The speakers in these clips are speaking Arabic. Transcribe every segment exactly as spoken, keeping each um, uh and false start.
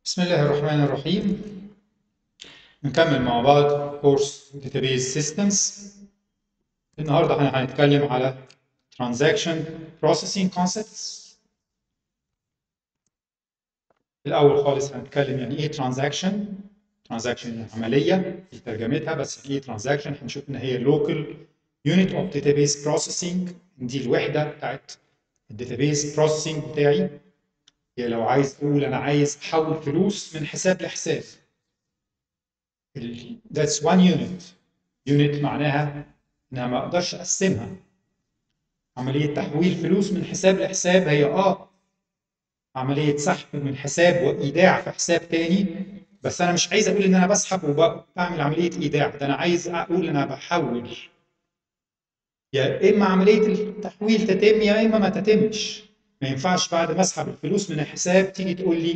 بسم الله الرحمن الرحيم. نكمل مع بعض كورس Database Systems. النهارده احنا هنتكلم على Transaction Processing Concepts. الأول خالص هنتكلم يعني إيه Transaction. Transaction يعني عملية في ترجمتها، بس إيه Transaction هنشوف إن هي Local Unit of Database Processing. دي الوحدة بتاعت الداتابيز بروسيسنج بتاعي. يعني لو عايز أقول أنا عايز أحول فلوس من حساب لحساب. That's one unit. unit معناها انها ما اقدرش اقسمها. عملية تحويل فلوس من حساب لحساب هي اه عملية سحب من حساب وايداع في حساب تاني، بس انا مش عايز اقول ان انا بسحب وبعمل عملية ايداع، ده انا عايز اقول ان انا بحول. يا اما عملية التحويل تتم يا اما ما تتمش. ما ينفعش بعد ما اسحب الفلوس من الحساب تيجي تقول لي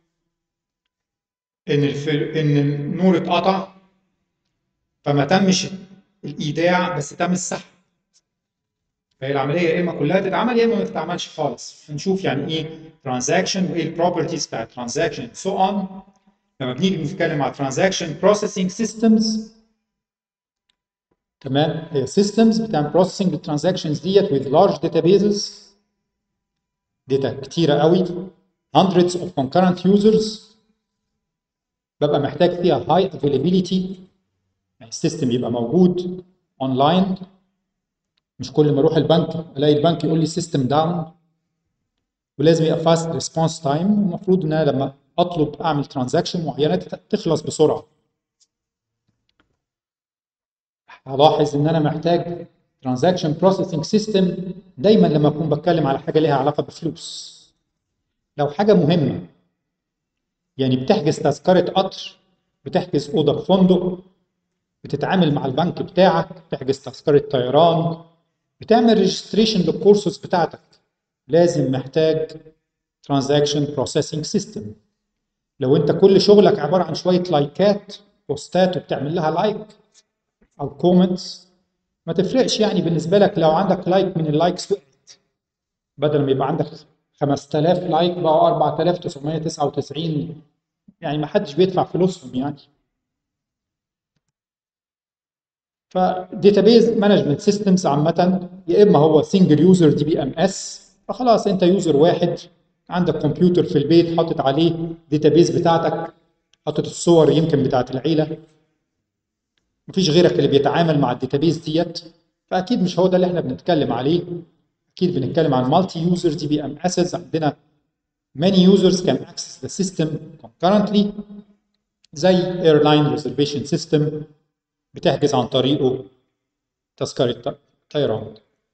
ان الفل... ان النور اتقطع فما تمش الايداع بس تم السحب. فهي العمليه يا اما كلها تتعمل يا اما ما تتعملش خالص. هنشوف يعني ايه ترانزاكشن وايه البروبرتيز بتاعت ترانزاكشن سو اون. لما بنيجي نتكلم على ترانزاكشن بروسيسنج سيستمز، تمام، هي سيستمز بتعمل بروسيسنج للترانزاكشنز ديت with large databases، داتا كتيره قوي، hundreds of concurrent users، ببقى محتاج فيها high availability، يعني السيستم يبقى موجود اونلاين. مش كل ما اروح البنك الاقي البنك يقول لي سيستم داون، ولازم يبقى فاست ريسبونس تايم. المفروض ان انا لما اطلب اعمل ترانزاكشن معينه تخلص بسرعه. هلاحظ ان انا محتاج ترانزاكشن بروسيسنج سيستم دايما لما اكون بتكلم على حاجه ليها علاقه بفلوس. لو حاجه مهمه، يعني بتحجز تذكره قطر، بتحجز اوضه في فندق، بتتعامل مع البنك بتاعك، بتحجز تذكره طيران، بتعمل ريجستريشن للكورسز بتاعتك، لازم محتاج ترانزاكشن بروسيسنج سيستم. لو انت كل شغلك عباره عن شويه لايكات بوستات وبتعمل لها لايك او كومنتس، ما تفرقش يعني بالنسبه لك لو عندك لايك من اللايكس وقعت، بدل ما يبقى عندك خمسة آلاف لايك بقوا أربعة آلاف وتسعمية وتسعة وتسعين، يعني ما حدش بيدفع فلوسهم يعني. فديتابيز مانجمنت سيستمز عامه يا اما هو سنجل يوزر دي بي ام اس، فخلاص انت يوزر واحد عندك كمبيوتر في البيت حاطط عليه ديتابيز بتاعتك، حاطط الصور يمكن بتاعت العيله، مفيش غيرك اللي بيتعامل مع الداتابيز ديت، فاكيد مش هو ده اللي احنا بنتكلم عليه. اكيد بنتكلم عن مالتي يوزر دي بي ام اسز، عندنا many users can access the system concurrently، زي airline reservation system بتحجز عن طريقه تذكرة طيران.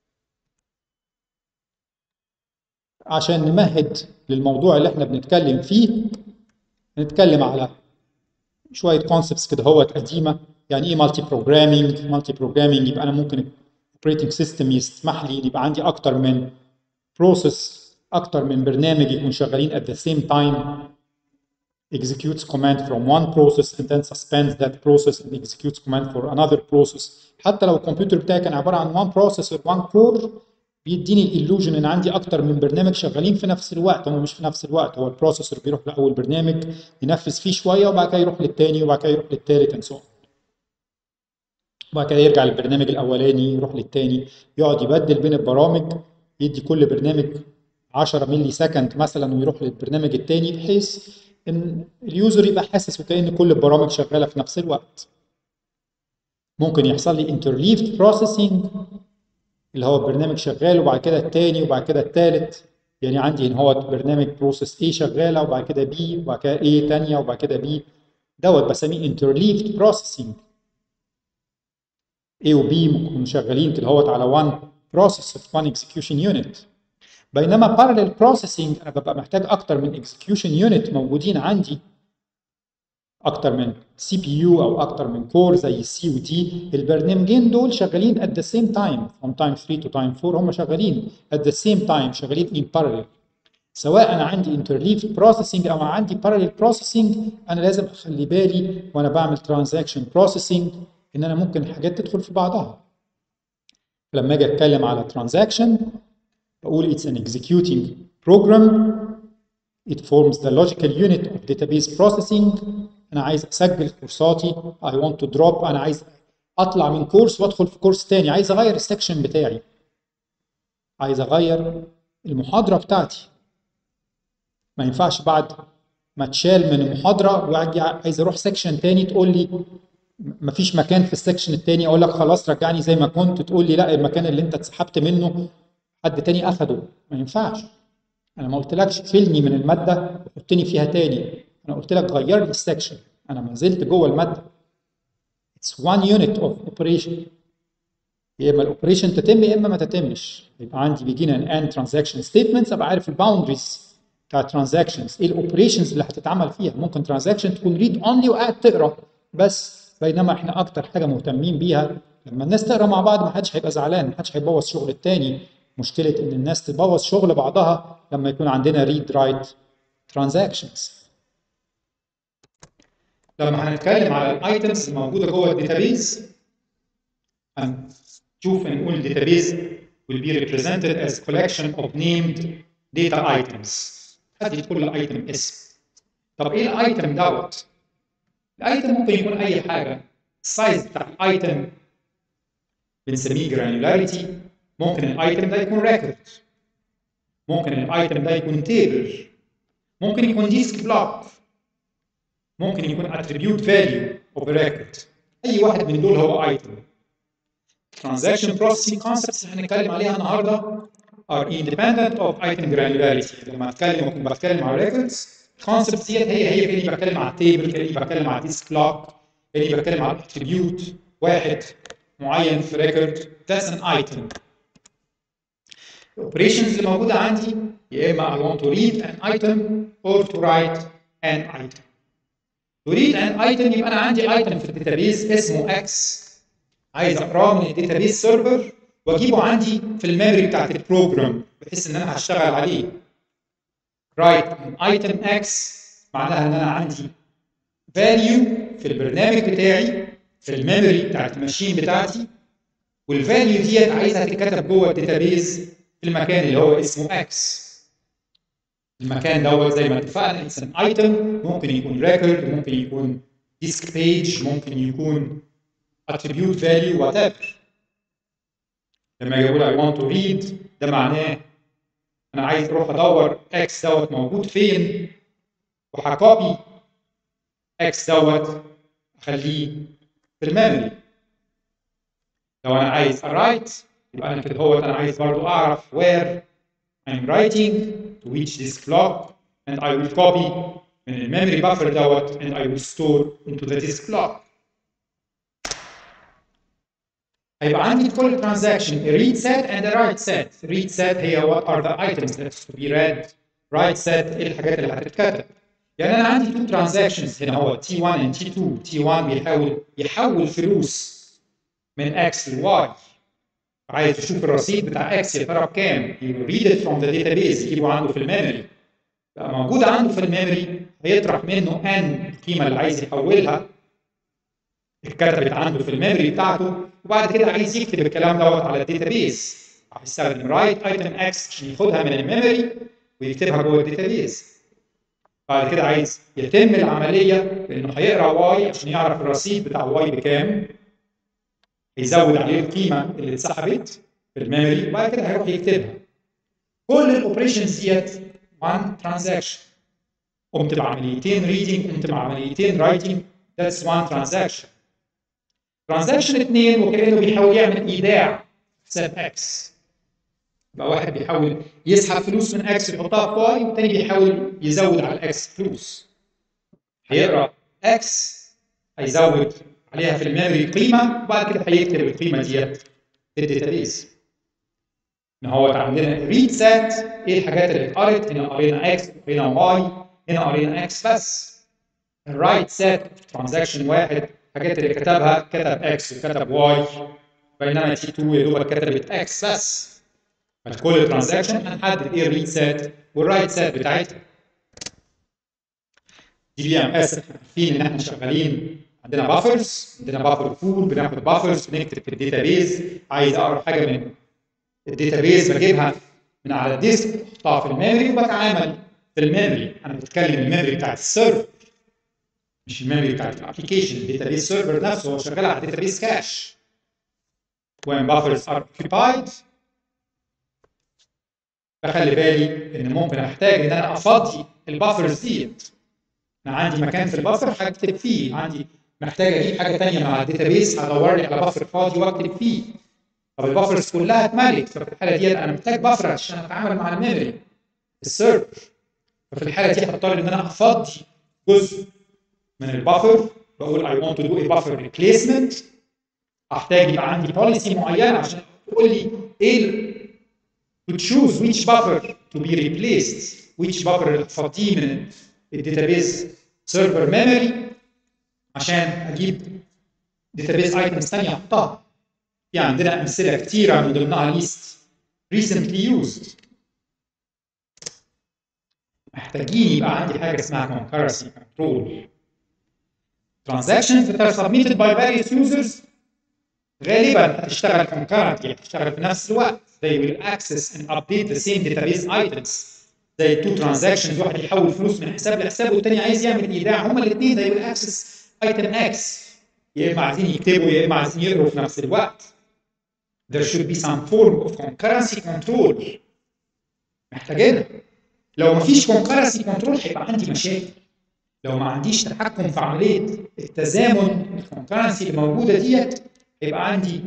عشان نمهد للموضوع اللي احنا بنتكلم فيه، نتكلم على شويه كونسبتس كده هوت قديمه. يعني ايه مالتي بروجرامينج؟ مالتي بروجرامينج يبقى انا ممكن الاوبريتنج سيستم يسمح لي ان يبقى عندي اكتر من بروسيس، اكتر من برنامج يكون شغالين at the same time، executes command from one process and then suspends that process and executes command for another process. حتى لو الكمبيوتر بتاعي كان عباره عن one processor one core، بيديني الالوجن ان عندي اكتر من برنامج شغالين في نفس الوقت. هم مش في نفس الوقت، هو البروسيسور بيروح لاول برنامج ينفذ فيه شويه وبعد كده يروح للتاني وبعد كده يروح للتالت and so on. وبعد كده يرجع للبرنامج الاولاني يروح للتاني، يقعد يبدل بين البرامج، يدي كل برنامج عشرة ملي سكند مثلا ويروح للبرنامج التاني، بحيث ان اليوزر يبقى حاسس وكأن كل البرامج شغاله في نفس الوقت. ممكن يحصل لي interleaved processing، اللي هو برنامج شغال وبعد كده التاني وبعد كده التالت. يعني عندي ان هو برنامج بروسيس A شغاله وبعد كده B وبعد كده A تانيه وبعد كده B، دوت بسميه interleaved processing. A و B ممكن شغالين كده هوت على one process of one execution unit. بينما parallel processing انا ببقى محتاج اكتر من execution unit موجودين عندي، اكتر من سي بي يو او اكتر من كور زي السي ودي. البرنامجين دول شغالين at the same time from time three to time four، هم شغالين at the same time، شغالين in parallel. سواء انا عندي interleaved processing او عندي parallel processing، انا لازم اخلي بالي وانا بعمل transaction processing ان انا ممكن حاجات تدخل في بعضها. لما اجي اتكلم على transaction بقول it's an executing program it forms the logical unit of database processing. انا عايز اسجل كورساتي I want to drop انا عايز اطلع من كورس وادخل في كورس تاني عايز اغير السكشن بتاعي عايز اغير المحاضره بتاعتي ما ينفعش بعد ما تشال من المحاضره واجي عايز اروح سكشن تاني تقول لي مفيش مكان في السكشن التاني اقول لك خلاص رجعني زي ما كنت تقول لي لا المكان اللي انت اتسحبت منه حد تاني اخده ما ينفعش انا ما قلتلكش شيلني من الماده وحطني فيها تاني انا قلت لك غير لي السكشن انا ما زلت جوه الماده it's one unit of operation يا اما الاوبريشن تتم يا اما ما تتمش يبقى عندي begin and end transaction statements ابقى عارف الباوندريز بتاع ترانزاكشنز ايه الاوبريشنز اللي هتتعمل فيها ممكن ترانزاكشن تكون ريد اونلي وقاعد تقرا بس بينما احنا اكتر حاجه مهتمين بيها لما الناس تقرا مع بعض ما حدش هيبقى زعلان ما حدش هيبوظ شغل التاني مشكله ان الناس تبوظ شغل بعضها لما يكون عندنا ريد رايت ترانزاكشنز لما هنتكلم على الايتمز الموجوده جوه الداتابيز هنشوف نقول الداتابيز will be represented as collection of named data items هدي كل ايتم اسم طب ايه الايتم دوت الايتم ممكن يكون اي حاجه السايز بتاع الايتم بنسميه granularity ممكن الايتم ده يكون ريكورد ممكن الايتم ده يكون تيبل ممكن يكون ديسك بلوك ممكن يكون attribute value of a record اي واحد من دول هو ايتم transaction processing concepts اللي هنتكلم عليها النهارده are independent of item granularity لما اتكلم ممكن بتكلم على records concepts ديت هي هي كاني بتكلم على التيبل كاني بتكلم على الديسك بلوك كاني بتكلم على attribute واحد معين في record that's an item الاوبريشنز اللي موجوده عندي يا اما I want to read an item or to write an item to read an item يبقى انا عندي item في الداتابيز اسمه x عايز اقراه من الداتابيز سيرفر واجيبه عندي في الميموري بتاعت البروجرام بحيث ان انا هشتغل عليه write an item x معناها ان انا عندي value في البرنامج بتاعي في الميموري بتاعت الماشين بتاعتي والفاليو ديت عايزها تتكتب جوه الداتابيز في المكان اللي هو اسمه x المكان دوت زي ما اتفقنا it's an item ممكن يكون record ممكن يكون disk page ممكن يكون attribute value whatever لما اجي اقول I want to read ده معناه انا عايز اروح ادور x دوت موجود فين وهكوبي x دوت اخليه في الميموري لو انا عايز write يبقى انا كده هو انا عايز برضو اعرف where I'm writing to which disk block and I will copy من الميموري buffer دوت and I will store into the disk block. هيبقى عندي في كل transaction a read set and a write set. Read set هي what are the items that to be read. Write set ايه الحاجات اللي هتتكتب. يعني انا عندي two transactions هنا هو تي واحد and تي اتنين. تي واحد بيحاول يحول فلوس من x ل y. عايز يشوف الرصيد بتاع x يا ترى بكام. You read it from the database يجيبه عنده في الميموري. بقى موجود عنده في الميموري هيطرح منه n القيمه اللي عايز يحولها اتكتبت عنده في الميموري بتاعته وبعد كده عايز يكتب الكلام دوت على الداتابيز هيستخدم رايت ايتم اكس عشان ياخدها من الميموري ويكتبها جوه الداتابيز بعد كده عايز يتم العمليه بانه هيقرا واي عشان يعرف الرصيد بتاع واي بكام يزود عليه القيمه اللي اتسحبت في الميموري وبعد كده هيروح يكتبها كل الاوبريشنز ديت one transaction قمت بعمليتين reading قمت بعمليتين writing that's one transaction ترانزاكشن اثنين وكانه بيحاول يعمل ايداع حساب اكس يبقى واحد بيحاول يسحب فلوس من اكس يحطها في واي والثاني بيحاول يزود على الاكس فلوس هيقرا اكس هيزود عليها في الميموري قيمه وبعد كده هيكتب القيمه ديت في الداتابيز ان هو عندنا ريد سيت ايه الحاجات اللي اتقرت هنا قرينا اكس قرينا واي هنا قرينا اكس بس الرايت سيت ترانزاكشن واحد الحاجات اللي كتبها كتب اكس وكتب واي بينما تي اتنين يا دوبك كتبت اكس بس فكل ترانزاكشن هنحدد ايه الريد سيت والرايت سيت بتاعتها دي بي ام اس عارفين ان احنا شغالين عندنا بافرز عندنا بافر بول بناخد بافرز بنكتب في الداتابيز عايز اقرا حاجه من الداتابيز بجيبها من على الديسك احطها في الميموري وبتعامل في الميموري، انا بتكلم الميموري بتاعت السيرفر مش الميموري بتاعت الابلكيشن. الداتابيس سيرفر نفسه هو شغال على داتابيس كاش. when buffers are occupied بخلي بالي ان ممكن احتاج ان انا افضي البافرز ديت. انا عندي مكان في البفر هكتب فيه، عندي محتاج اجيب حاجه ثانيه مع الداتابيس هدور لي على بفر فاضي واكتب فيه. طب البفرز كلها اتملت، ففي الحاله ديت انا محتاج بفر عشان اتعامل مع الميموري السيرفر. ففي الحاله دي هضطر ان انا افضي جزء من البفر، بقول I want to do a buffer replacement. احتاج يبقى عندي بوليسي معينه عشان تقول لي ايه to choose which buffer to be replaced، which buffer اللي هتفضيه من الداتابيز سيرفر ميموري عشان اجيب داتابيز ايتمز ثانيه احطها. في عندنا امثله كثيره من ضمنها ليست recently used. محتاجين يبقى عندي حاجه اسمها concurrency control. transactions that are submitted by various users غالبا هتشتغل concurrently، هتشتغل في نفس الوقت. they will access and update the same database items. زي two transactions، واحد يحول فلوس من حساب لحساب والتاني عايز يعمل ايداع، هما الاثنين they will access item X. يا اما عايزين يكتبوا يا اما عايزين يقروا في نفس الوقت. there should be some form of concurrency control. محتاجينها. لو ما فيش concurrency control هيبقى عندي مشاكل. لو ما عنديش تحكم في عمليه التزامن الكونكرنسي اللي موجوده ديت هيبقى عندي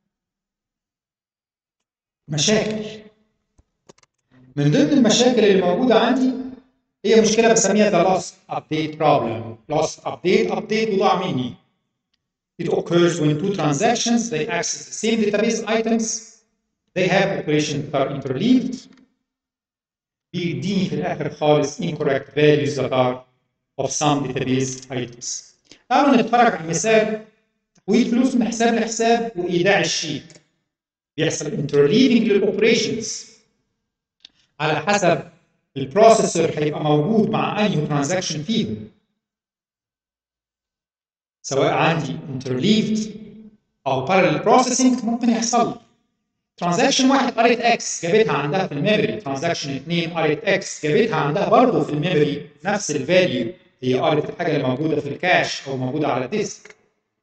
مشاكل. من ضمن المشاكل اللي موجوده عندي هي مشكله بسميها the lost update problem. lost update update وضاع مني. It occurs when two transactions they access the same database items. They have operations that are interleaved. بيديني في الاخر خالص incorrect values that are of some database items. تعالوا نتفرج على مثال تحويل فلوس من حساب لحساب وايداع الشيك. بيحصل interleaving للاوبريشنز على حسب البروسيسور هيبقى موجود مع اي ترانزاكشن فيهم. سواء عندي interleaved او parallel processing ممكن يحصل لي. ترانزاكشن واحد قريت اكس جابتها عندها في الميموري، ترانزاكشن اثنين قريت اكس جابتها عندها برضه في الميموري نفس الفاليو، هي قريت الحاجه اللي موجوده في الكاش او موجوده على الديسك.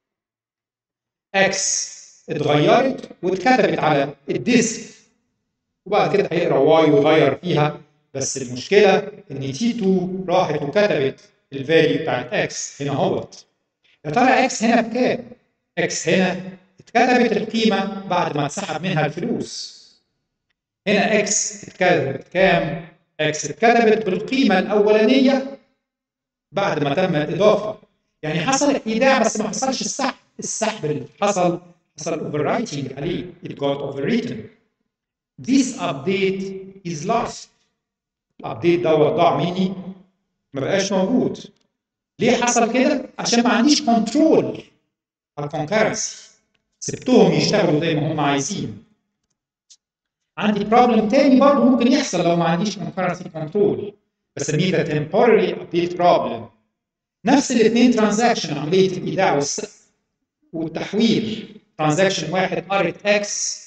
اكس اتغيرت واتكتبت على الديسك وبعد كده هيقرا واي ويغير فيها، بس المشكله ان تي اتنين راحت وكتبت الفاليو بتاعت اكس هنا اهوت. يا ترى اكس هنا بكام؟ اكس هنا اتكتبت القيمه بعد ما اتسحب منها الفلوس. هنا اكس اتكتبت كام؟ اكس اتكتبت بالقيمه الاولانيه بعد ما تم الاضافه. يعني حصل ايداع بس ما حصلش السحب، السحب اللي حصل حصل overwriting عليه. it got overwritten. this update is lost. الابديت دوت ضاع مني ما بقاش موجود. ليه حصل كده؟ عشان ما عنديش كنترول على الكونكرنسي، سبتهم يشتغلوا زي ما هم عايزين. عندي بروبلم تاني برضه ممكن يحصل لو ما عنديش concurrency control بسميه ده temporary update problem. نفس الاثنين ترانزاكشن، عمليه الايداع والتحويل. ترانزاكشن واحد قرت اكس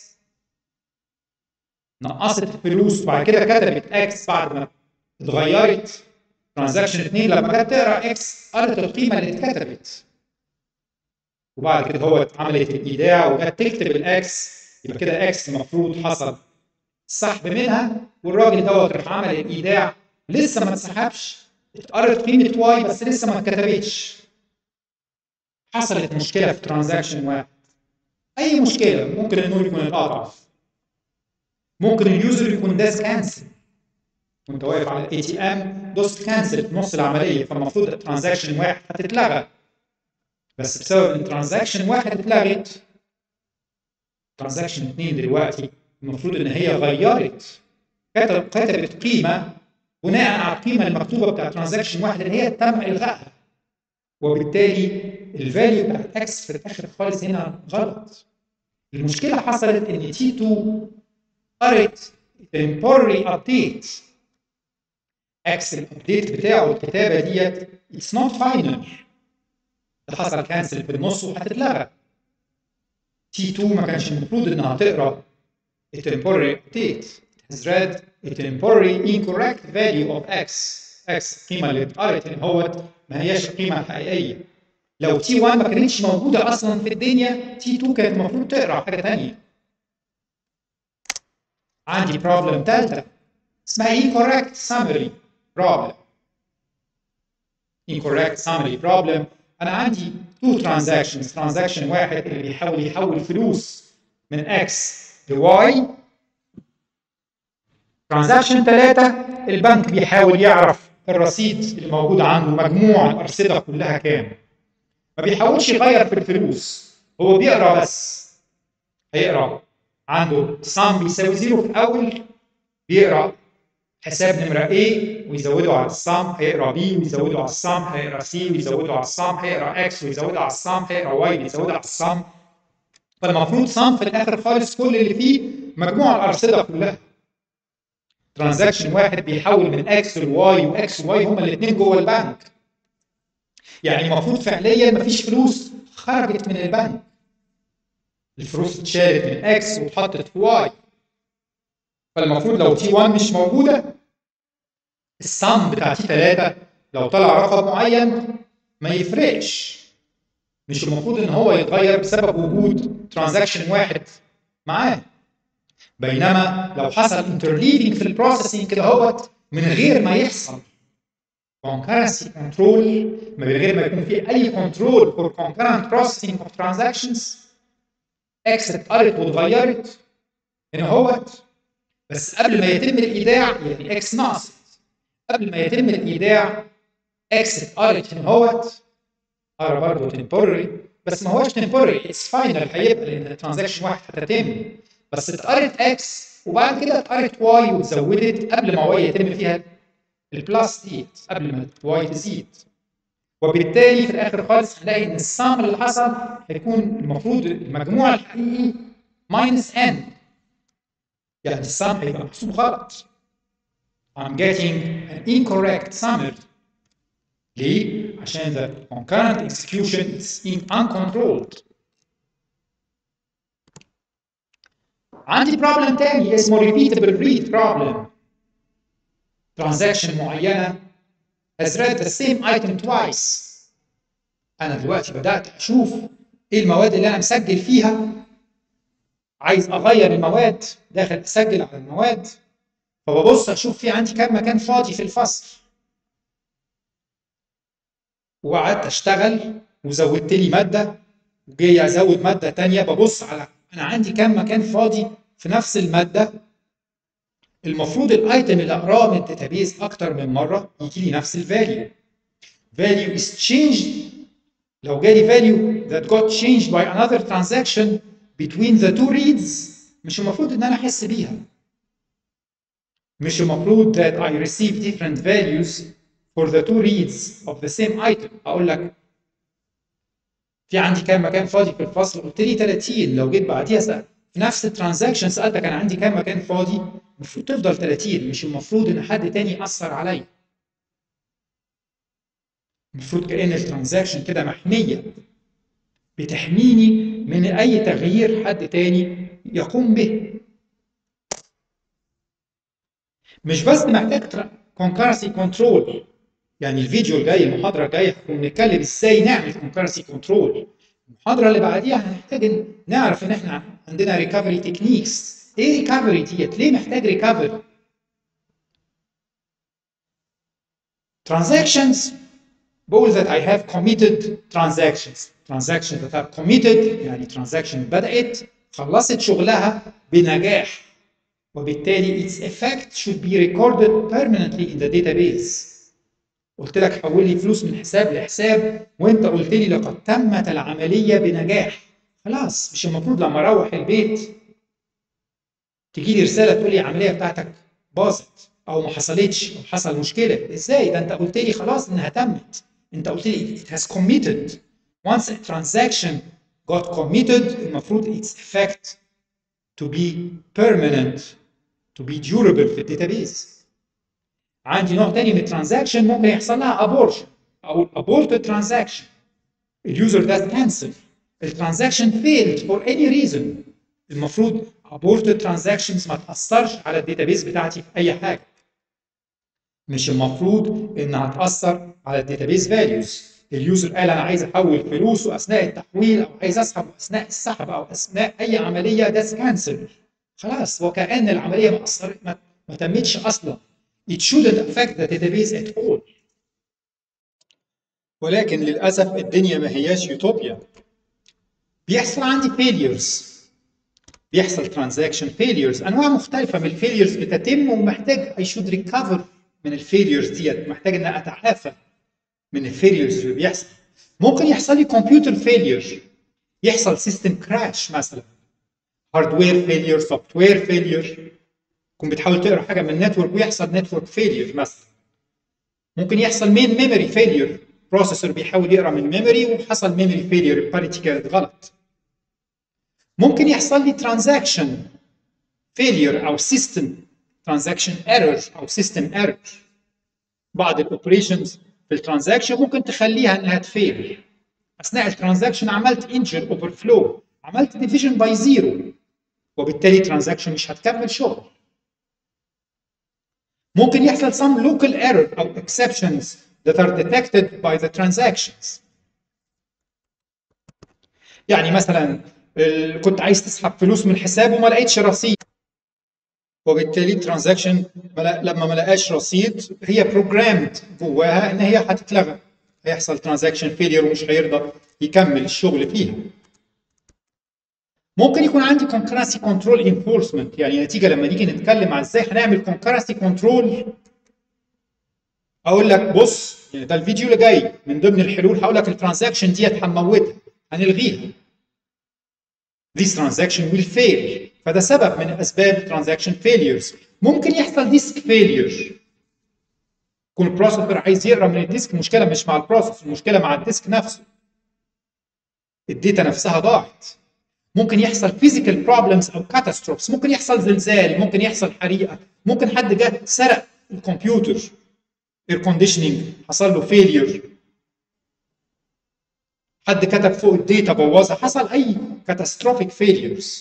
نقصت الفلوس وبعد كده كتبت اكس بعد ما اتغيرت. ترانزاكشن اثنين لما جت تقرا اكس قرت القيمه اللي اتكتبت وبعد كده هو عملت الايداع وجت تكتب الاكس، يبقى كده اكس المفروض حصل سحب منها والراجل دوت راح عمل الايداع لسه ما اتسحبش، اتقرت قيمه واي بس لسه ما اتكتبتش. حصلت مشكله في ترانزاكشن واحد. اي مشكله، ممكن النور يكون اتقطع، ممكن اليوزر يكون داس كانسل وانت واقف على الاي تي ام دوست كانسل في نص العمليه، فالمفروض الترانزاكشن واحد هتتلغى بس بسبب ان ترانزاكشن واحد اتلغت ترانزاكشن اثنين دلوقتي المفروض ان هي غيرت كتبت قيمه بناء على القيمه المكتوبه بتاعت ترانزاكشن واحد اللي هي تم الغائها، وبالتالي الفاليو بتاعت اكس في الاخر خالص هنا غلط. المشكله حصلت ان تي اتنين قرت temporary update. اكس الابديت بتاعه الكتابه ديت اتس نوت فاينل، ده حصل كانسل في النص وهتتلغى. تي اتنين ما كانش المفروض انها تقرا temporary update. it has read a temporary incorrect value of x x القيمه اللي اتقرت ان هوت ما هياش القيمه الحقيقيه. لو تي واحد ما كانتش موجوده اصلا في الدنيا تي اتنين كانت المفروض تقرا حاجه ثانيه. عندي بروبلم ثالثه اسمها incorrect summary problem. incorrect summary problem انا عندي two transactions. transaction واحد اللي بيحاول يحول فلوس من x ل y. transaction ثلاثة البنك بيحاول يعرف الرصيد اللي موجود عنده مجموع الارصده كلها كام. ما بيحاولش يغير في الفلوس، هو بيقرا بس. هيقرا عنده sum بيساوي زيرو في الاول، بيقرا حساب نمره A ويزوده على السم، هيقرا B ويزوده على السم، هيقرا C ويزوده على السم، هيقرا X ويزوده على السم، هيقرا Y ويزوده على السم. فالمفروض سم في الاخر خالص كل اللي فيه مجموع الارصده كلها. ترانزاكشن واحد بيحول من X ل Y و X و Y هما الاثنين جوه البنك. يعني المفروض فعليا مفيش فلوس خرجت من البنك. الفلوس اتشالت من X واتحطت في Y. فالمفروض لو تي واحد مش موجوده السم بتاع تي ثلاثة لو طلع رقم معين ما يفرقش. مش المفروض ان هو يتغير بسبب وجود ترانزاكشن واحد معاه. بينما لو حصل انترليفنج في البروسيسنج كده هوت من غير ما يحصل concurrency control، من غير ما يكون في اي كنترول for concurrent processing of transactions، اكس اتقرت واتغيرت هنا هوت، بس قبل ما يتم الايداع يعني اكس ناقصت، قبل ما يتم الايداع اكس اتقرت هنا هوت، قرا برضه temporary بس ما هوش temporary اتس فاينل هيبقى لان الترانزاكشن واحد هتتم، بس اتقرت اكس وبعد كده اتقرت واي واتزودت قبل ما واي يتم فيها البلس ديت، قبل ما واي تزيد. وبالتالي في الاخر خالص هنلاقي ان السم اللي حصل هيكون المفروض المجموع الحقيقي ماينس ان، يعني السم هيبقى محسوب غلط. I'm getting an incorrect summary. ليه؟ عشان the concurrent execution is uncontrolled. عندي problem تاني اسمه repeatable read problem. transaction معينة has read the same item twice. أنا دلوقتي بدأت أشوف إيه المواد اللي أنا مسجل فيها، عايز أغير المواد، داخل أسجل على المواد، فببص أشوف في عندي كام مكان فاضي في الفصل. وقعدت أشتغل وزودت لي مادة وجاي أزود مادة تانية، ببص على أنا عندي كام مكان فاضي في نفس المادة. المفروض الايتم اللي اقراه من الداتابيز اكتر من مره يجي لي نفس الفاليو. value is changed. لو جالي value that got changed by another transaction between the two reads مش المفروض ان انا احس بيها. مش المفروض that I receive different values for the two reads of the same item. اقول لك في عندي كام مكان فاضي في الفصل، قلت لي ثلاثين، لو جيت بعديها سأل في نفس الترانزاكشن سالتك انا عندي كام مكان فاضي، المفروض تفضل ثلاثين، مش المفروض ان حد تاني ياثر عليا. المفروض كأن الترانزاكشن كده محميه بتحميني من اي تغيير حد تاني يقوم به. مش بس محتاج concurrency control، يعني الفيديو الجاي المحاضره الجايه هنتكلم ازاي نعمل concurrency control. المحاضره اللي بعديها هنحتاج نعرف ان احنا عندنا ريكفري تكنيكس. ايه ريكفري ديت؟ ليه محتاج ريكفري؟ transactions بقول that I have committed transactions. transactions that are committed يعني transaction بدأت خلصت شغلها بنجاح، وبالتالي its effect should be recorded permanently in the database. قلت لك حول لي فلوس من حساب لحساب وانت قلت لي لقد تمت العمليه بنجاح. خلاص مش المفروض لما اروح البيت تجي لي رساله تقول لي العمليه بتاعتك باظت او ما حصلتش او حصل مشكله؟ ازاي ده؟ انت قلت لي خلاص انها تمت، انت قلت لي it has committed. once a transaction got committed المفروض its effect to be permanent, to be durable في الداتابيز. عندي نوع تاني من الترانزاكشن ممكن يحصل لها abortion او aborted transaction. اليوزر ده cancel، الترانزاكشن failed for any reason. المفروض aborted transactions ما تاثرش على الداتابيز بتاعتي في اي حاجه. مش المفروض انها تاثر على الداتابيز فاليوز. اليوزر قال انا عايز احول فلوس واثناء التحويل او عايز اسحب اثناء السحب او اثناء اي عمليه ده كانسل. خلاص وكأن العمليه ما اثرت ما, ما تمتش اصلا. It shouldn't affect the database at all. ولكن للاسف الدنيا ما هياش يوتوبيا. بيحصل عندي failures. بيحصل transaction failures. انواع مختلفه من الفيليرز بتتم ومحتاج I should recover من الفيليرز ديت. محتاج ان اتعافى من الفيليرز اللي بيحصل. ممكن يحصل لي كمبيوتر فيلير. يحصل سيستم كراش مثلا. هاردوير فيلير، سوفت وير فيلير. تكون بتحاول تقرا حاجه من النتورك ويحصل نتورك فيلير مثلا. ممكن يحصل مين ميموري فيلير. بروسيسور بيحاول يقرا من ميموري وحصل ميموري فيلير، الباريتي كانت غلط. ممكن يحصل لي ترانزاكشن فيلير او سيستم ترانزاكشن ايرور او سيستم ايرور. بعض الاوبريشنز في الترانزاكشن ممكن تخليها انها تفيل. اثناء الترانزاكشن عملت انجر اوفر فلو، عملت ديفيجن باي زيرو، وبالتالي الترانزاكشن مش هتكمل شغل. ممكن يحصل some local error او exceptions that are detected by the transactions. يعني مثلا كنت عايز تسحب فلوس من حساب وما لقيتش رصيد، وبالتالي الترانزاكشن لما ما لقاش رصيد هي بروجرامد جواها ان هي هتتلغى. هيحصل ترانزاكشن فيلير ومش هيرضى يكمل الشغل فيها. ممكن يكون عندي concurrency control enforcement. يعني نتيجه لما نيجي نتكلم عن ازاي هنعمل concurrency control اقول لك بص يعني ده الفيديو اللي جاي من ضمن الحلول هقول لك الترانزاكشن ديت هنموتها هنلغيها. This transaction will fail. فده سبب من اسباب transaction failures. ممكن يحصل ديسك failure. يكون البروسيسور عايز يقرا من الديسك، المشكله مش مع البروسيسور، المشكله مع الديسك نفسه. الداتا نفسها ضاعت. ممكن يحصل physical problems او catastrophes. ممكن يحصل زلزال، ممكن يحصل حريقه، ممكن حد جه سرق الكمبيوتر. اير كونديشننج حصل له failure. حد كتب فوق الداتا بوظها، حصل اي catastrophic failures.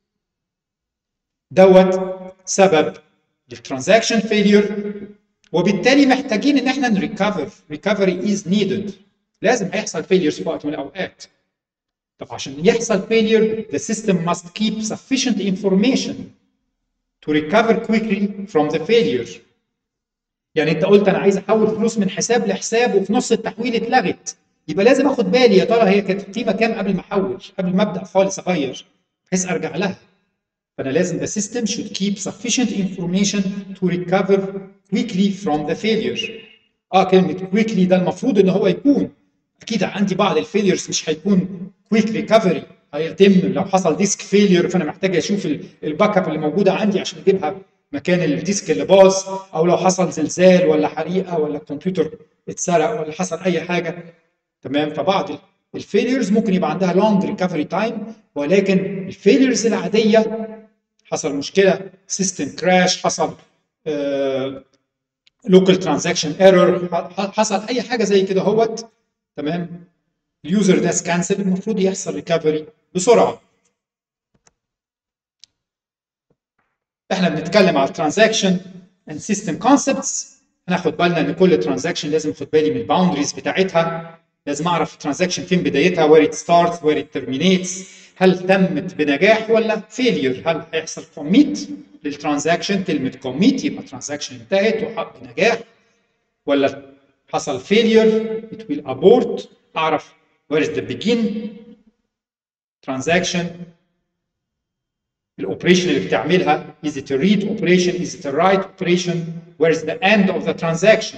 دوت سبب للترانزاكشن فيلير، وبالتالي محتاجين ان احنا نريكفر. ريكفري از نيدد. لازم هيحصل فيليرز في وقت من الاوقات. طب عشان يحصل فيلير the system must keep sufficient information to recover quickly from the failure. يعني انت قلت انا عايز احول فلوس من حساب لحساب وفي نص التحويل اتلغت، يبقى لازم اخد بالي يا ترى هي كانت قيمه كام قبل ما احول، قبل ما ابدا خالص اغير بحيث ارجع لها. فانا لازم the system should keep sufficient information to recover quickly from the failure. اه كلمه quickly ده المفروض ان هو يكون اكيد عندي بعض الفيليرز مش هيكون quick recovery. هيتم لو حصل ديسك فيلير فانا محتاج اشوف الباك اب اللي موجوده عندي عشان اجيبها مكان الديسك اللي باظ، او لو حصل زلزال ولا حريقه ولا الكمبيوتر اتسرق ولا حصل اي حاجه. تمام. فبعض الفيليرز ممكن يبقى عندها لونج ريكفري تايم، ولكن الفيليرز العاديه حصل مشكله سيستم كراش، حصل لوكال ترانزاكشن ايرور، حصل اي حاجه زي كده اهوت. تمام. اليوزر ده كانسل، المفروض يحصل ريكفري بسرعه. احنا بنتكلم على الترانزاكشن اند سيستم كونسبتس. هناخد بالنا ان كل ترانزاكشن لازم اخد بالي من الباوندريز بتاعتها. لازم اعرف الترانزاكشن فين بدايتها، where it starts where it terminates. هل تمت بنجاح ولا فيلير؟ هل هيحصل كوميت للترانزاكشن؟ كلمه كوميت يبقى الترانزاكشن انتهت وحقق بنجاح، ولا حصل فيلير it will abort. اعرف where is the begin transaction. الاوبريشن اللي بتعملها is it a read operation is it a write operation where is the end of the transaction.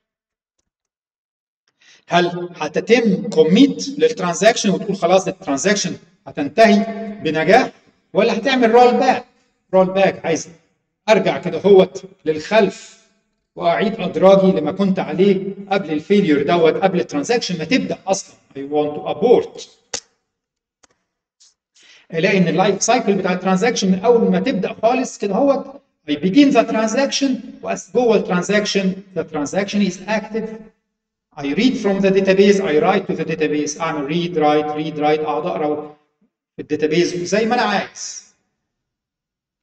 هل هتتم كوميت للترانزاكشن وتقول خلاص الترانزاكشن هتنتهي بنجاح، ولا هتعمل رول باك؟ رول باك عايز ارجع كده هوت للخلف واعيد ادراجي لما كنت عليه قبل الفيلير دوت، قبل الترانزاكشن ما تبدا اصلا. I want to abort. الاقي ان اللايف سايكل بتاع الترانزاكشن من اول ما تبدا خالص كده هوت I begin the transaction، وجوه الترانزاكشن the transaction is active. I read from the database I write to the database. اعمل read write read write اقعد اقرا في الداتابيز زي ما انا عايز.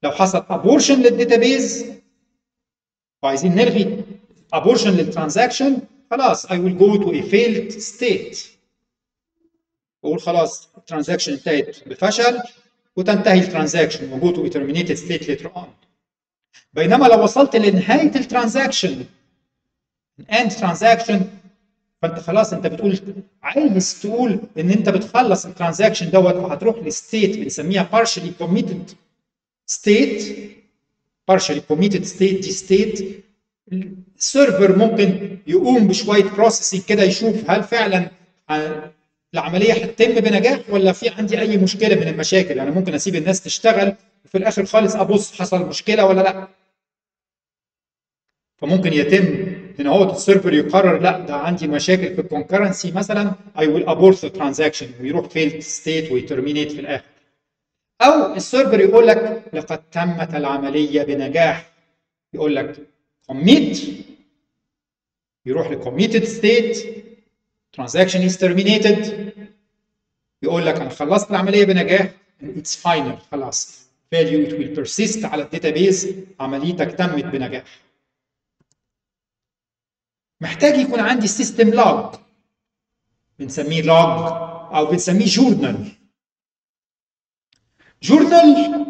لو حصل ابورشن للداتابيز وعايزين نلغي ابورشن للترانزاكشن، خلاص I will go to a failed state. بقول خلاص الترانزاكشن انتهت بفشل وتنتهي الترانزاكشن و go to a terminated state later on. بينما لو وصلت لنهايه الترانزاكشن end transaction، فانت خلاص انت بتقول عايز تقول ان انت بتخلص الترانزاكشن دوت وهتروح لستيت بنسميها partially committed state. partially committed state دي state السيرفر ممكن يقوم بشويه بروسيسنج كده يشوف هل فعلا العمليه هتتم بنجاح ولا في عندي اي مشكله من المشاكل. يعني ممكن اسيب الناس تشتغل وفي الاخر خالص ابص حصل مشكله ولا لا. فممكن يتم ان هو السيرفر يقرر لا ده عندي مشاكل في الكونكرنسي مثلا I will abort the transaction ويروح failed state ويترمينيت في الاخر. او السيرفر يقول لك لقد تمت العمليه بنجاح، يقول لك commit، يروح ل committed state transaction is terminated، يقول لك انا خلصت العمليه بنجاح and it's final خلاص value it will persist على الداتابيز، عمليتك تمت بنجاح. محتاج يكون عندي سيستم لوج بنسميه لوج او بنسميه جورنال. جورنال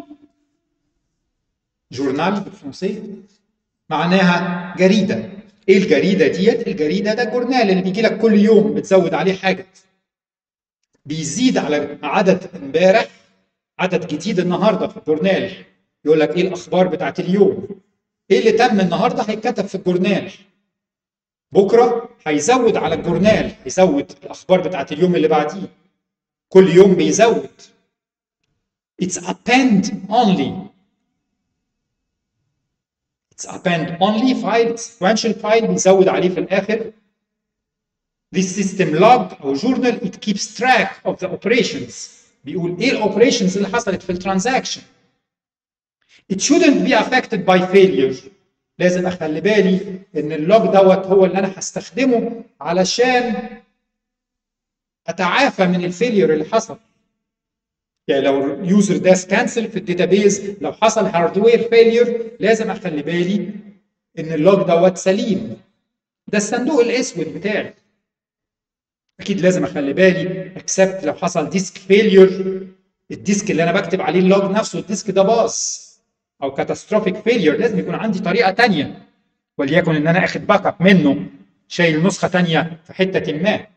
جورنال بالفرنسي معناها جريده. ايه الجريده ديت؟ الجريده ده جورنال اللي بيجي لك كل يوم بتزود عليه حاجه، بيزيد على عدد امبارح عدد جديد النهارده في الجورنال، يقول لك ايه الاخبار بتاعت اليوم، ايه اللي تم النهارده هيتكتب في الجورنال، بكره هيزود على الجورنال، هيزود الاخبار بتاعت اليوم اللي بعديه، كل يوم بيزود. It's append only. It's append only file, sequential file بيزود عليه في الآخر. This system log أو journal it keeps track of the operations. بيقول إيه الأوبريشنز اللي حصلت في الترانزاكشن. It shouldn't be affected by failure. لازم أخلي بالي إن اللوج دوت هو اللي أنا هستخدمه علشان أتعافى من الفيلير اللي حصل. يعني لو اليوزر ده كانسل في الداتابيز، لو حصل هاردوير فيلير، لازم اخلي بالي ان اللوج دوت سليم. ده الصندوق الاسود بتاعي. اكيد لازم اخلي بالي اكسبت لو حصل ديسك فيلير، الديسك اللي انا بكتب عليه اللوج نفسه الديسك ده باظ او كاتاستروفيك فيلير، لازم يكون عندي طريقه ثانيه، وليكن ان انا اخد باك اب منه، شايل نسخه ثانيه في حته ما.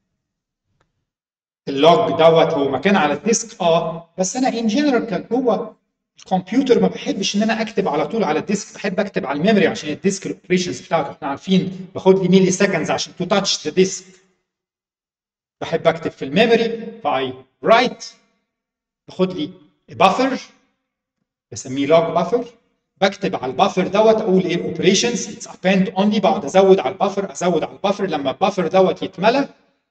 اللوج دوت هو مكان على الديسك اه، بس انا ان جنرال كان جوه الكمبيوتر ما بحبش ان انا اكتب على طول على الديسك، بحب اكتب على الميموري عشان الديسك الاوبريشنز بتاعته احنا عارفين باخد لي ميلي سكندز عشان تو تاتش ذا ديسك. بحب اكتب في الميموري فاي رايت، باخد لي بافر بسميه لوج بافر، بكتب على البافر دوت اقول ايه الاوبريشنز، اتس ابند اونلي، بقعد ازود على البافر ازود على البافر، لما البافر دوت يتملى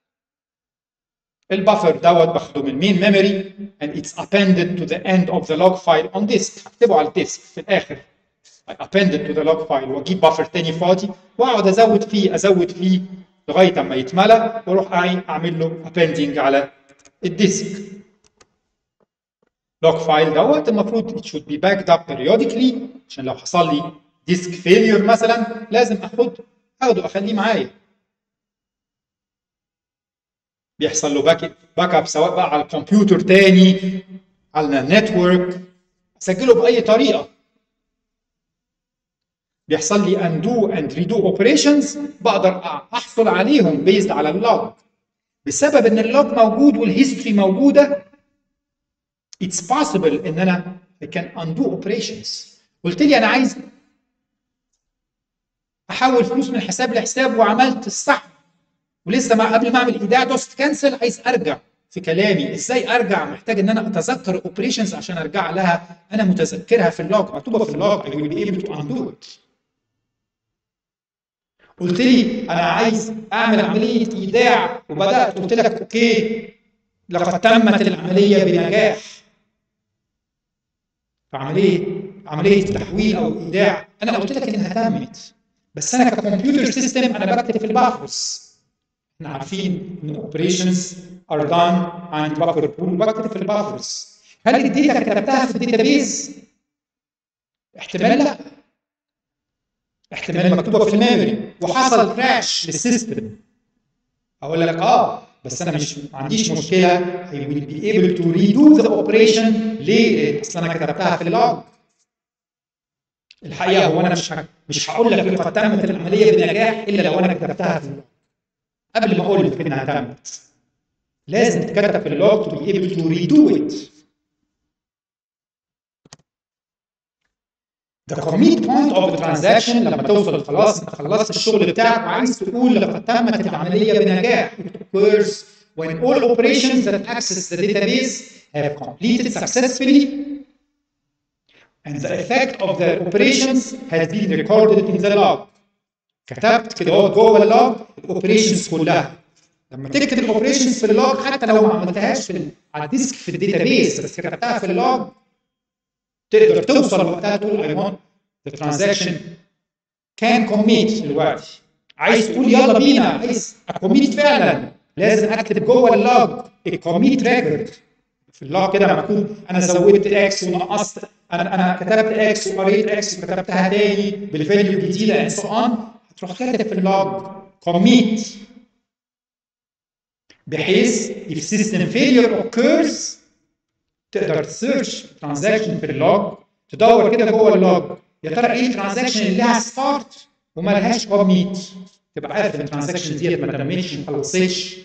البفر دوت باخده من مين ميموري and it's appended to the end of the log file on disk، هكتبه على الديسك في الاخر I appended to the log file واجيب بفر تاني فاضي واقعد ازود فيه ازود فيه لغايه اما يتملى واروح اعمل له appending على الديسك. log file دوت المفروض it should be backed up periodically عشان لو حصل لي disk failure مثلا لازم اخد اخده اخليه معايا. بيحصل له باك باك اب سواء بقى على الكمبيوتر تاني على النتورك، اسجله باي طريقه. بيحصل لي اندو اند ريدو اوبريشنز بقدر احصل عليهم بيزد على اللوج، بسبب ان اللوج موجود والهيستوري موجوده اتس بوسيبل ان انا I can undo operations. قلت لي انا عايز احول فلوس من حساب لحساب وعملت السحب ولسه ما قبل ما اعمل ايداع دوست كانسل، عايز ارجع في كلامي. ازاي ارجع؟ محتاج ان انا اتذكر الاوبريشنز عشان ارجع لها، انا متذكرها في اللوج مكتوبه في اللوج I will be able to undo it. قلت لي انا عايز اعمل عمليه ايداع وبدات قلت لك اوكي لقد تمت العمليه بنجاح. فعمليه عمليه تحويل او ايداع انا قلت لك انها تمت، بس انا ككمبيوتر سيستم انا بكتب في البافرز. احنا عارفين ان اوبريشنز ار دان عندي بافر بول بكتب في البافرز. هل الداتا كتبتها في الداتابيز احتمال لا، احتمال مكتوبه في الميموري وحصل كراش للسيستم، اقول لك اه بس انا مش ما عنديش مشكله I will be able to redo the operation. ليه؟ اصل انا كتبتها في اللوج. الحقيقه هو انا مش ه... مش هقول لك لقد تمت العمليه بنجاح الا لو انا كتبتها في اللوج. قبل ما اقول لك انها تمت لازم تكتب في اللوج to be able to redo it. The commit point of the transaction لما توصل خلاص انت خلصت الشغل بتاعك وعايز تقول لقد تمت العمليه بنجاح. It occurs when all operations that access the database have completed successfully and the effect of the operations has been recorded in the log. كتبت كده اهو جوه اللوج الاوبريشنز كلها. لما تكتب الاوبريشنز في اللوج حتى لو ما عملتهاش في على الديسك في الداتابيس بس كتبتها في اللوج تقدر توصل وقتها تقول I want the transaction can commit دلوقتي. عايز تقول يلا بينا عايز اكوميت فعلا لازم اكتب جوه اللوج الكوميت ريكورد. في اللوج كده مكتوب انا زودت اكس ونقصت، انا انا كتبت اكس وقريت اكس وكتبتها تاني بالفاليو الجديده اند سو اون. تروح كاتب في اللوج كوميت بحيث if system failure occurs تقدر تسيرش ترانزاكشن في اللوج تدور كده جوه اللوج يا ترى ايه الترانزاكشن اللي لها ستارت وما لهاش كوميت، تبقى عارف ان الترانزاكشن ديت ما تمتش ما خلصتش.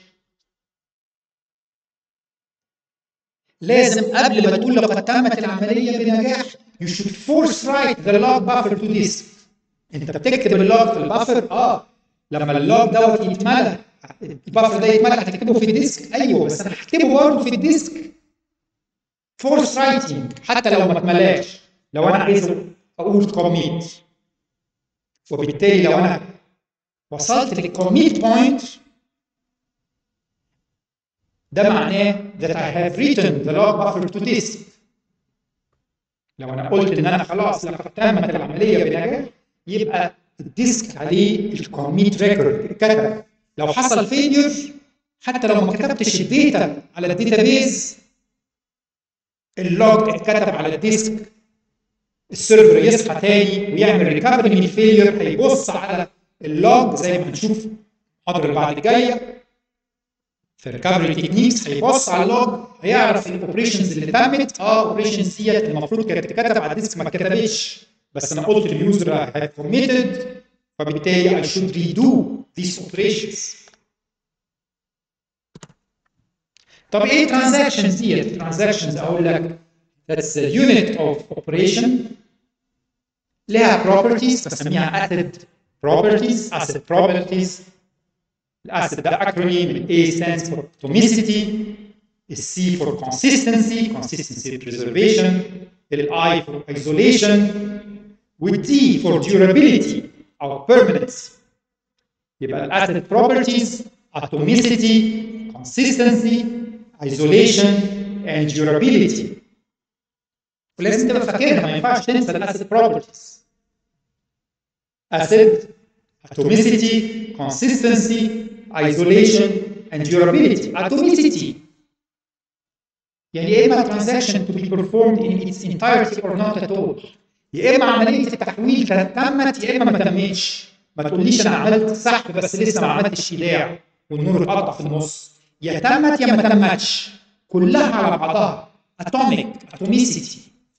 لازم قبل ما تقول لقد تمت العمليه بنجاح you should force write the log buffer to disk. انت بتكتب اللوج في البفر اه لما اللوج دوت يتملى البفر ده يتملى هتكتبه في الديسك. ايوه بس انا هكتبه برضه في الديسك فورس رايتنج حتى لو ما اتملاش لو انا عايز اقول كوميت. وبالتالي لو انا وصلت للكوميت بوينت ده معناه that I have written the log buffer to disk. لو انا قلت ان انا خلاص لقد تمت العمليه بنجاح يبقى الديسك عليه الكوميت ريكورد اتكتب. لو حصل فيلير حتى لو ما كتبتش الداتا على الداتابيز اللوج اتكتب على الديسك. السيرفر يصحى تاني ويعمل ريكفري من الفيلير هيبص على اللوج زي ما هنشوف المحاضره اللي بعد الجايه في الريكفري تكنيكس. هيبص على اللوج هيعرف الاوبريشنز اللي تمت اه الاوبريشنز ديت المفروض كانت تتكتب على الديسك ما اتكتبتش بس انا قلت اليوزر هاد كوميتد فبالتالي I should redo these operations. طب ايه ترانزاكشنز ديت؟ ترانزاكشنز اقول لك that's a unit of operation لها properties بسميها asset properties. asset properties الاسيت ده acronym ال A stands for atomicity, ال C for consistency consistency preservation, ال I for isolation وال D for durability أو permanence. يبقى ال asset properties atomicity consistency isolation and durability. ولازم تبقى فاكرها ما ينفعش تنسى الاسيد بروبرتيز. acid atomicity consistency isolation and durability. atomicity يعني يا اما transaction to be performed in its entirety or not at all. يا اما عمليه التحويل كانت تمت يا اما ما تمتش. ما تقوليش انا عملت سحب بس لسه ما عملتش ايداع والنور اتقطع في النص. يا تمت يا ما تمتش كلها على بعضها. atomic atomicity.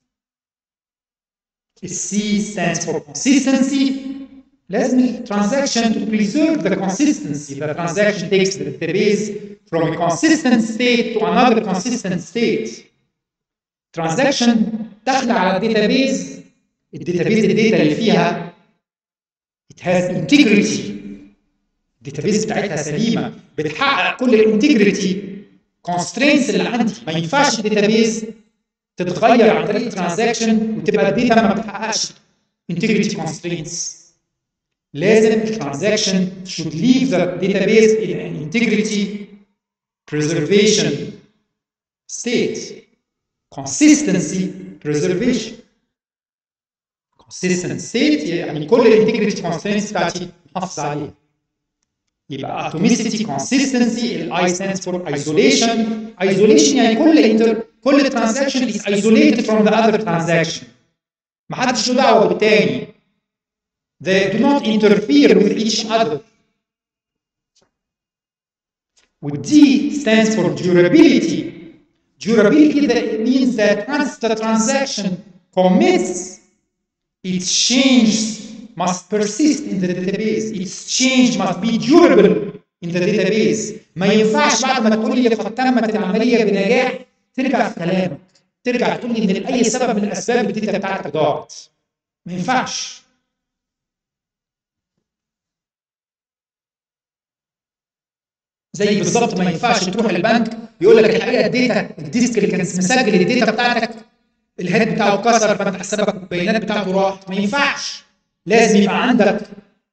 C stands for consistency. لازم ال transaction to preserve the consistency. The transaction takes the database from a consistent state to another consistent state. Transaction داخله على الداتابيز. الداتابيز الداتا اللي فيها it has integrity. الداتابيز بتاعتها سليمه بتحقق كل الانتجريتي constraints اللي عندي. ما ينفعش الداتابيز تتغير عن طريق ترانزاكشن وتبقى الداتا ما بتحققش integrity constraints. لازم الترانزاكشن should leave the database in an integrity preservation state. consistency preservation. consistent state يعني كل الانتجريتي constraints بتاعتي محافظ عليها. يبقى atomicity consistency. ال I stands for isolation. isolation يعني كل inter كل transaction is isolated from the other transaction. ما حدش له دعوه بالتاني. They do not interfere with each other. والD stands for durability. Durability that means that once the transaction commits, its change must persist in the database. Its change must be durable in the database. ما ينفعش بعد ما تقول لي لقد تمت العمليه بنجاح ترجع في كلامك، ترجع تقول لي ان لاي سبب من الاسباب الداتا بتاعتك ضاعت. ما ينفعش. زي بالظبط ما ينفعش تروح البنك يقول لك الحقيقه الداتا الديسك اللي كان مسجل الداتا بتاعتك الهيد بتاعه اتكسر فانت حسابك البيانات بتاعته راحت. ما ينفعش. لازم يبقى عندك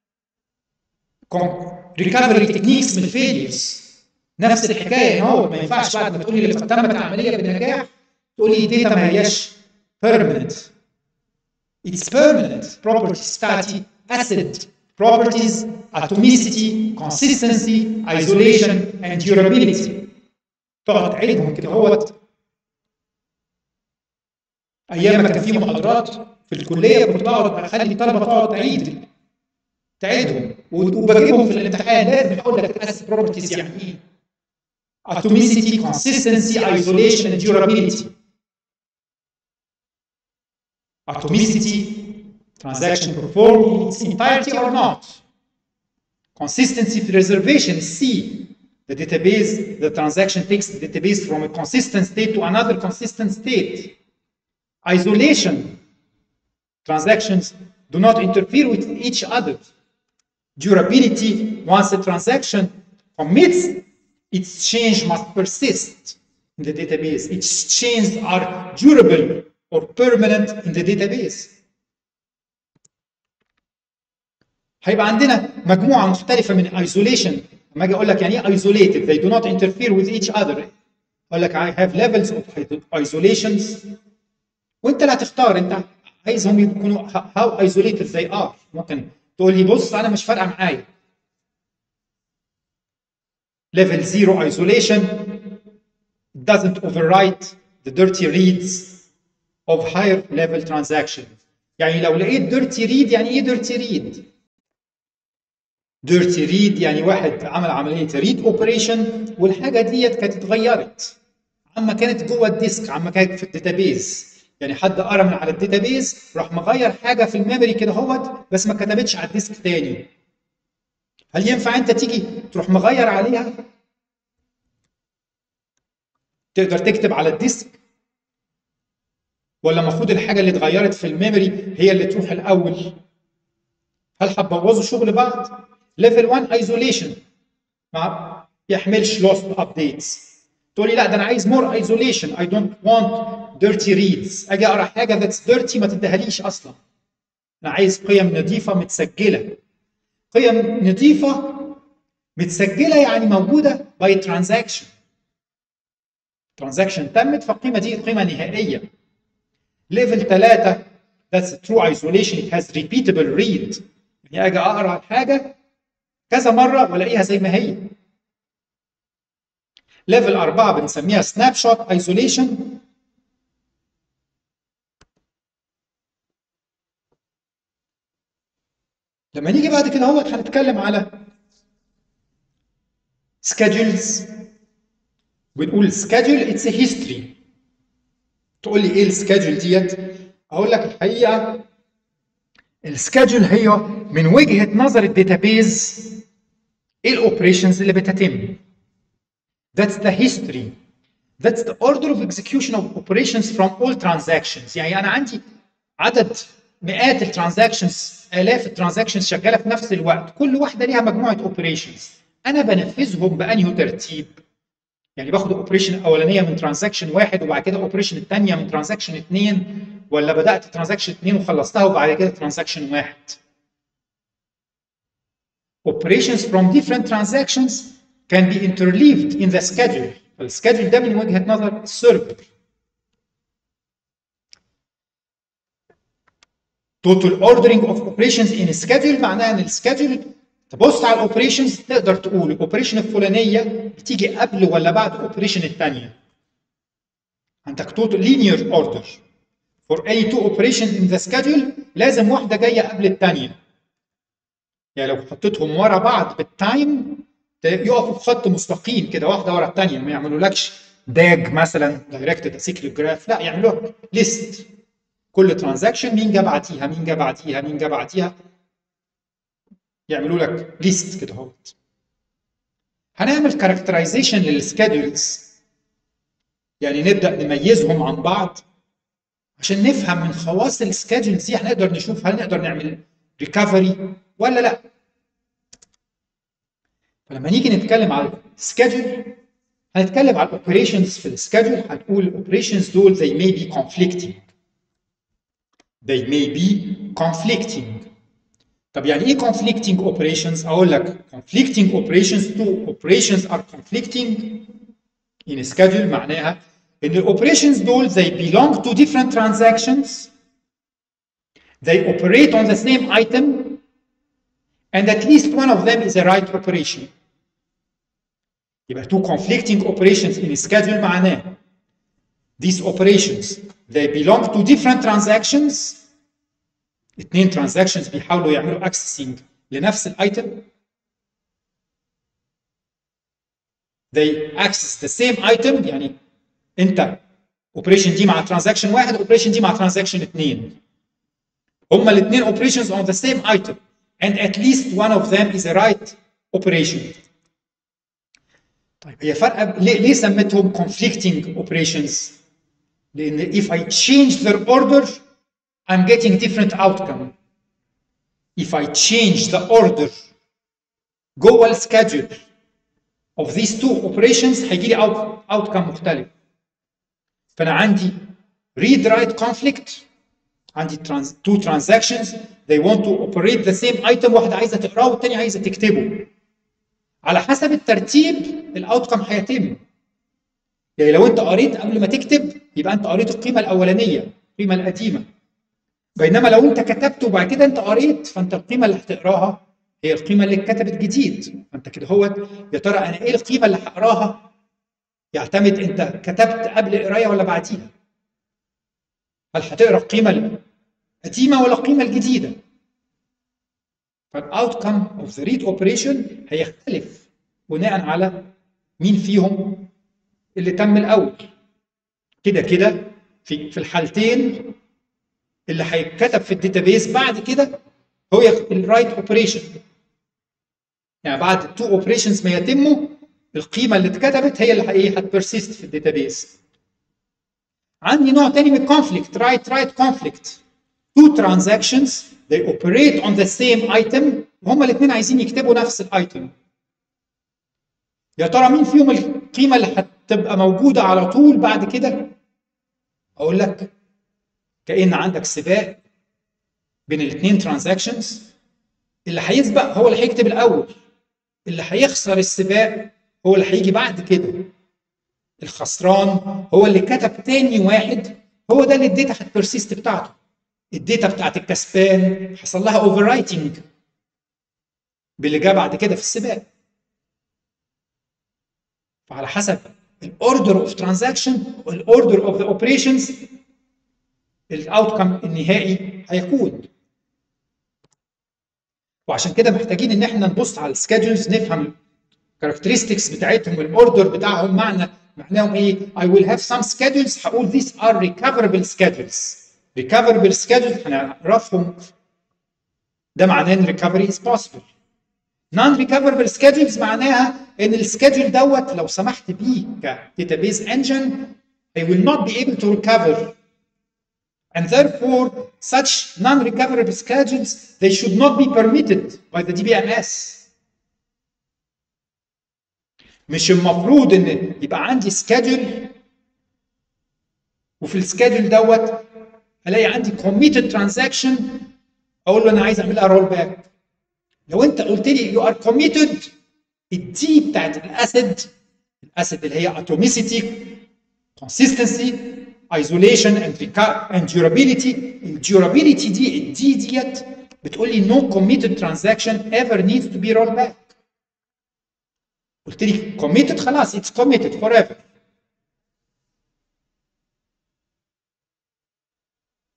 ريكفري تكنيكس من الفيليرز. نفس الحكايه هو ما ينفعش بعد ما تقول لي لقد تمت العمليه بنجاح تقول لي الداتا ما هياش permanent. It's permanent properties بتاعتي acid properties, atomicity, consistency, isolation, and durability. تقعد تعيدهم كده اهوت. ايام ما كان في محاضرات في الكليه كنت بقعد اخلي الطلبه تقعد تعيد تعيدهم وبجيبهم في الامتحان. لازم اقول لك acid properties يعني ايه؟ atomicity, consistency, isolation, and durability. Atomicity, transaction performed in its entirety or not. Consistency preservation, C. The database, the transaction takes the database from a consistent state to another consistent state. Isolation, transactions do not interfere with each other. Durability, once a transaction commits, its change must persist in the database. Its changes are durable or permanent in the database. هيبقى عندنا مجموعه مختلفه من isolation. لما اجي اقول لك يعني ايه isolated, they do not interfere with each other. اقول لك I have levels of isolations وانت اللي هتختار انت عايزهم يكونوا how isolated they are. ممكن تقول لي بص انا مش فارقه معايا. level zero isolation doesn't overwrite the dirty reads of higher level transaction. يعني لو لقيت dirty read يعني ايه dirty read؟ dirty read يعني واحد عمل عمليه read operation والحاجه ديت كانت اتغيرت عما كانت جوه الديسك عما كانت في الداتابيز. يعني حد قرا من على الداتابيز راح مغير حاجه في الميموري كده اهوت بس ما كتبتش على الديسك تاني. هل ينفع انت تيجي تروح مغير عليها؟ تقدر تكتب على الديسك؟ ولا المفروض الحاجه اللي اتغيرت في الميموري هي اللي تروح الاول؟ هل هتبوظوا شغل بعض؟ ليفل واحد ايزوليشن ما يحملش لوست ابديتس. تقول لي لا ده انا عايز مور ايزوليشن. اي دونت وانت ديرتي ريدز. اجي اقرا حاجه ذاتس ديرتي ما تديهاليش اصلا. انا عايز قيم نظيفه متسجله. قيم نظيفه متسجله يعني موجوده باي ترانزاكشن. ترانزاكشن تمت فالقيمه دي قيمه نهائيه. ليفل ثلاثة that's true isolation it has repeatable read. يعني اجي اقرا الحاجه كذا مره والاقيها زي ما هي. ليفل أربعة بنسميها سناب شوت ايزوليشن. لما نيجي بعد كده اهوت هنتكلم على schedules. بنقول schedule it's a history. تقول لي ايه السكادجول ديت؟ اقول لك الحقيقه السكادجول هي من وجهه نظر الداتابيز ايه الاوبريشنز اللي بتتم. That's the history. That's the order of execution of operations from all transactions. يعني انا عندي عدد مئات الترانزاكشنز الاف الترانزاكشنز شغاله في نفس الوقت، كل واحده ليها مجموعه اوبريشنز انا بنفذهم بانهي ترتيب. يعني باخد اوبريشن الاولانيه من ترانزاكشن واحد وبعد كده اوبريشن الثانيه من ترانزاكشن اثنين، ولا بدات ترانزاكشن اثنين وخلصتها وبعد كده ترانزاكشن واحد. Operations from different transactions can be interleaved in the schedule. السكادجول ده من وجهه نظر السيرفر. Total ordering of operations in a schedule معناها ان السكادجول تبص على الاوبريشنز تقدر تقول الاوبريشن الفلانيه بتيجي قبل ولا بعد الاوبريشن الثانيه. عندك توتال لينير اوردر for any two operations in the schedule لازم واحده جايه قبل الثانيه. يعني لو حطيتهم ورا بعض بالتايم يقفوا في خط مستقيم كده واحده ورا الثانيه، ما يعملولكش داج مثلا دايركتد اسيكليك جراف، لا يعملوها ليست. كل ترانزاكشن مين جه بعديها مين جه بعديها مين جه بعديها، يعملوا لك ليست كده اهوت. هنعمل كاركترايزيشن للسكادولز، يعني نبدا نميزهم عن بعض عشان نفهم من خواص السكادولز دي هنقدر نشوف هل نقدر نعمل ريكفري ولا لا. فلما نيجي نتكلم على السكادول هنتكلم على الاوبريشنز في السكادول، هنقول الاوبريشنز دول they may be conflicting. they may be conflicting. طب يعني ايه conflicting operations؟ اقول لك conflicting operations two operations are conflicting in a schedule معناها ان الاوبريشنز دول they belong to different transactions, they operate on the same item, and at least one of them is a right operation. يبقى two conflicting operations in a schedule معناه these operations they belong to different transactions. اثنين transactions بيحاولوا يعملوا accessing لنفس الايتم. they access the same item، يعني انت operation دي مع transaction واحد operation دي مع transaction اثنين. هما الاثنين operations on the same item and at least one of them is a right operation. طيب هي فرق ليه ليه سميتهم conflicting operations؟ لان if I change their order I'm getting different outcome. If I change the order جوه السكادجول of these two operations هيجي لي outcome مختلف. فانا عندي read write conflict، عندي trans two transactions they want to operate the same item، واحده عايزه تقراه والثانيه عايزه تكتبه. على حسب الترتيب الاوتكم هيتم. يعني لو انت قريت قبل ما تكتب يبقى انت قريت القيمه الاولانيه القيمه القديمه، بينما لو انت كتبت وبعد كده انت قريت فانت القيمه اللي هتقراها هي القيمه اللي اتكتبت جديد. فانت كده هو يا ترى انا ايه القيمه اللي هقراها يعتمد انت كتبت قبل القرايه ولا بعديها. هل هتقرا القيمه القديمه ولا القيمه الجديده؟ فالاوتكم اوف ذا ريد اوبريشن هيختلف بناء على مين فيهم اللي تم الاول. كده كده في في الحالتين اللي هيتكتب في الداتابيس بعد كده هو الرايت اوبريشن. يعني بعد التو اوبريشنز ما يتموا القيمه اللي اتكتبت هي اللي ايه هتبرسيست في الداتابيس. عندي نوع تاني من الكونفليكت رايت رايت كونفليكت. two transactions they operate on the same item، هما الاثنين عايزين يكتبوا نفس الايتم. يا ترى مين فيهم القيمه اللي هتبقى موجوده على طول بعد كده؟ اقول لك كأن عندك سباق بين الاثنين ترانزاكشنز، اللي هيسبق هو اللي هيكتب الاول، اللي هيخسر السباق هو اللي هيجي بعد كده. الخسران هو اللي كتب تاني واحد، هو ده اللي الداتا هتبرسيست بتاعته. الداتا بتاعت الكسبان حصل لها اوفر رايتنج باللي جه بعد كده في السباق. فعلى حسب الاوردر اوف ترانزاكشن والاوردر اوف ذا اوبريشنز الاوتكم النهائي هيكون. وعشان كده محتاجين ان احنا نبص على السكادجولز نفهم الكاركترستكس بتاعتهم والاوردر بتاعهم. معنى معناهم ايه؟ I will have some schedules هقول these are recoverable schedules. recoverable schedules هنعرفهم ده معناه ان recovery is possible. non-recoverable schedules معناها ان السكادجول دوت لو سمحت بيه كداتابيز انجن they will not be able to recover. And therefore, such non-recoverable schedules they should not be permitted by the دي بي إم إس. مش المفروض ان يبقى عندي schedule وفي السكادجول دوت الاقي عندي committed transaction اقول له انا عايز اعملها رول باك. لو انت قلت لي you are committed الدي بتاعت الاسيد الاسيد اللي هي atomicity consistency isolation and and durability. الديورابيلتي دي الدي ديت بتقول لي no committed transaction ever needs to be rolled back. قلت لي committed خلاص it's committed forever.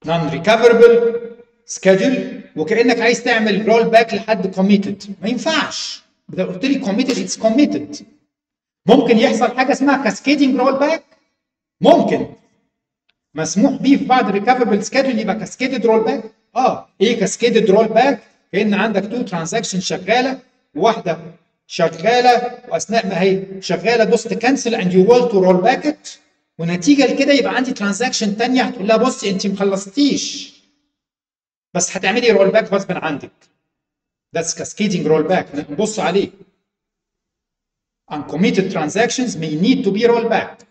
نون ريكفربل سكادول، وكانك عايز تعمل رول باك لحد كوميتد. ما ينفعش، اذا قلت لي كوميتد اتس كوميتد. ممكن يحصل حاجه اسمها كاسكيدنج رول باك، ممكن مسموح بيه في بعض الريكفربل سكادول يبقى كاسكيدد رول باك. اه ايه كاسكيدد رول باك؟ كان عندك تو ترانزاكشن شغاله، واحده شغاله واثناء ما هي شغاله دوست كانسل اند يو ويل تو رول باك ات، ونتيجه لكده يبقى عندي ترانزاكشن ثانيه هتقول لها بصي انت ما خلصتيش بس هتعملي رول باك غصب عنك. That's cascading rollback. نبص عليه. Uncommitted transactions may need to be rolled back.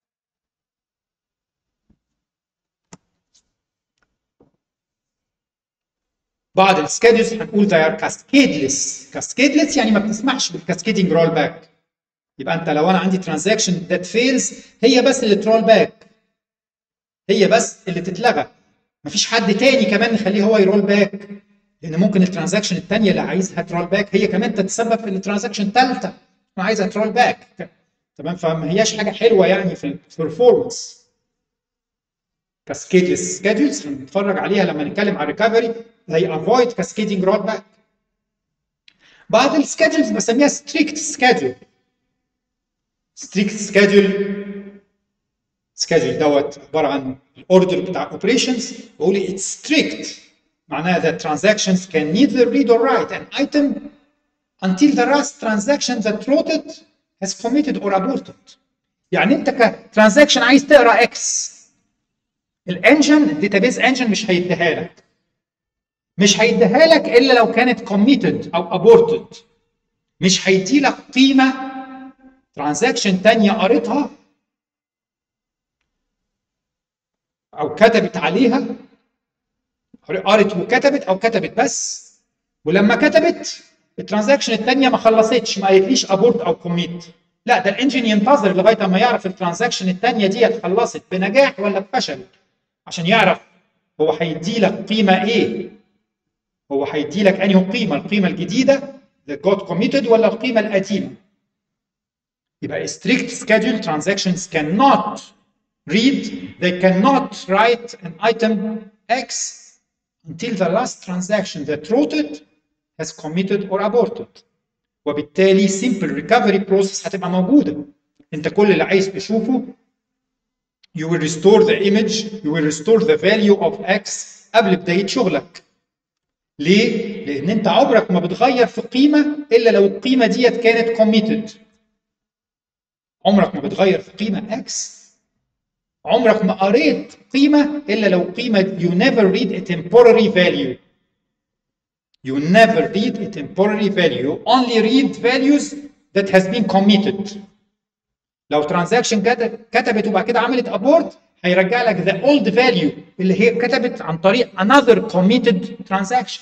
بعض السكادولز هنقول they are cascadeless. cascadeless يعني ما بتسمحش بالكاسكيدنج رول باك. يبقى انت لو انا عندي transaction that fails هي بس اللي ترول باك. هي بس اللي تتلغى. مفيش حد تاني كمان نخليه هو يرول باك. لان ممكن الترانزاكشن الثانيه اللي عايزها ترول باك هي كمان تتسبب في الترانزاكشن الثالثه عايزها ترول باك. تمام؟ فما هياش حاجه حلوه يعني في البرفورمانس. كاسكيدلس سكادولز هنتفرج عليها لما نتكلم على ريكفري. they avoid cascading rollback. بعض السكادولز بسميها strict schedule. strict schedule schedule دوت عباره عن الاوردر بتاع اوبريشنز. بقول لي it's strict معناها that transactions can neither read or write an item until the last transaction that wrote it has committed or aborted. يعني انت كترانزاكشن عايز تقرا اكس، الانجن الداتابيز انجن مش هيديها لك. مش هيديها لك الا لو كانت committed او aborted. مش هيدي لك قيمه ترانزاكشن ثانيه قريتها او كتبت عليها، قرت وكتبت او كتبت بس، ولما كتبت الترانزاكشن الثانيه ما خلصتش ما قالتليش ابورت او كوميت. لا، ده الانجن ينتظر لغايه ما يعرف الترانزاكشن الثانيه دي خلصت بنجاح ولا بفشل عشان يعرف هو هيدي لك قيمه ايه. هو هيدي لك انهي قيمه، القيمه الجديده that got committed ولا القيمه القديمه. يبقى strict schedule transactions cannot read, they cannot write an item X until the last transaction that wrote it has committed or aborted. وبالتالي simple recovery process هتبقى موجودة. انت كل اللي عايز تشوفه you will restore the image, you will restore the value of X قبل بداية شغلك. ليه؟ لأن انت عمرك ما بتغير في قيمة إلا لو القيمة ديت كانت committed. عمرك ما بتغير في قيمة X. عمرك ما قريت قيمة إلا لو قيمة you never read a temporary value. You never read a temporary value. You only read values that has been committed. لو ترانزاكشن كتبت وبعد كده عملت abort هيرجع لك the old value اللي هي كتبت عن طريق another committed transaction.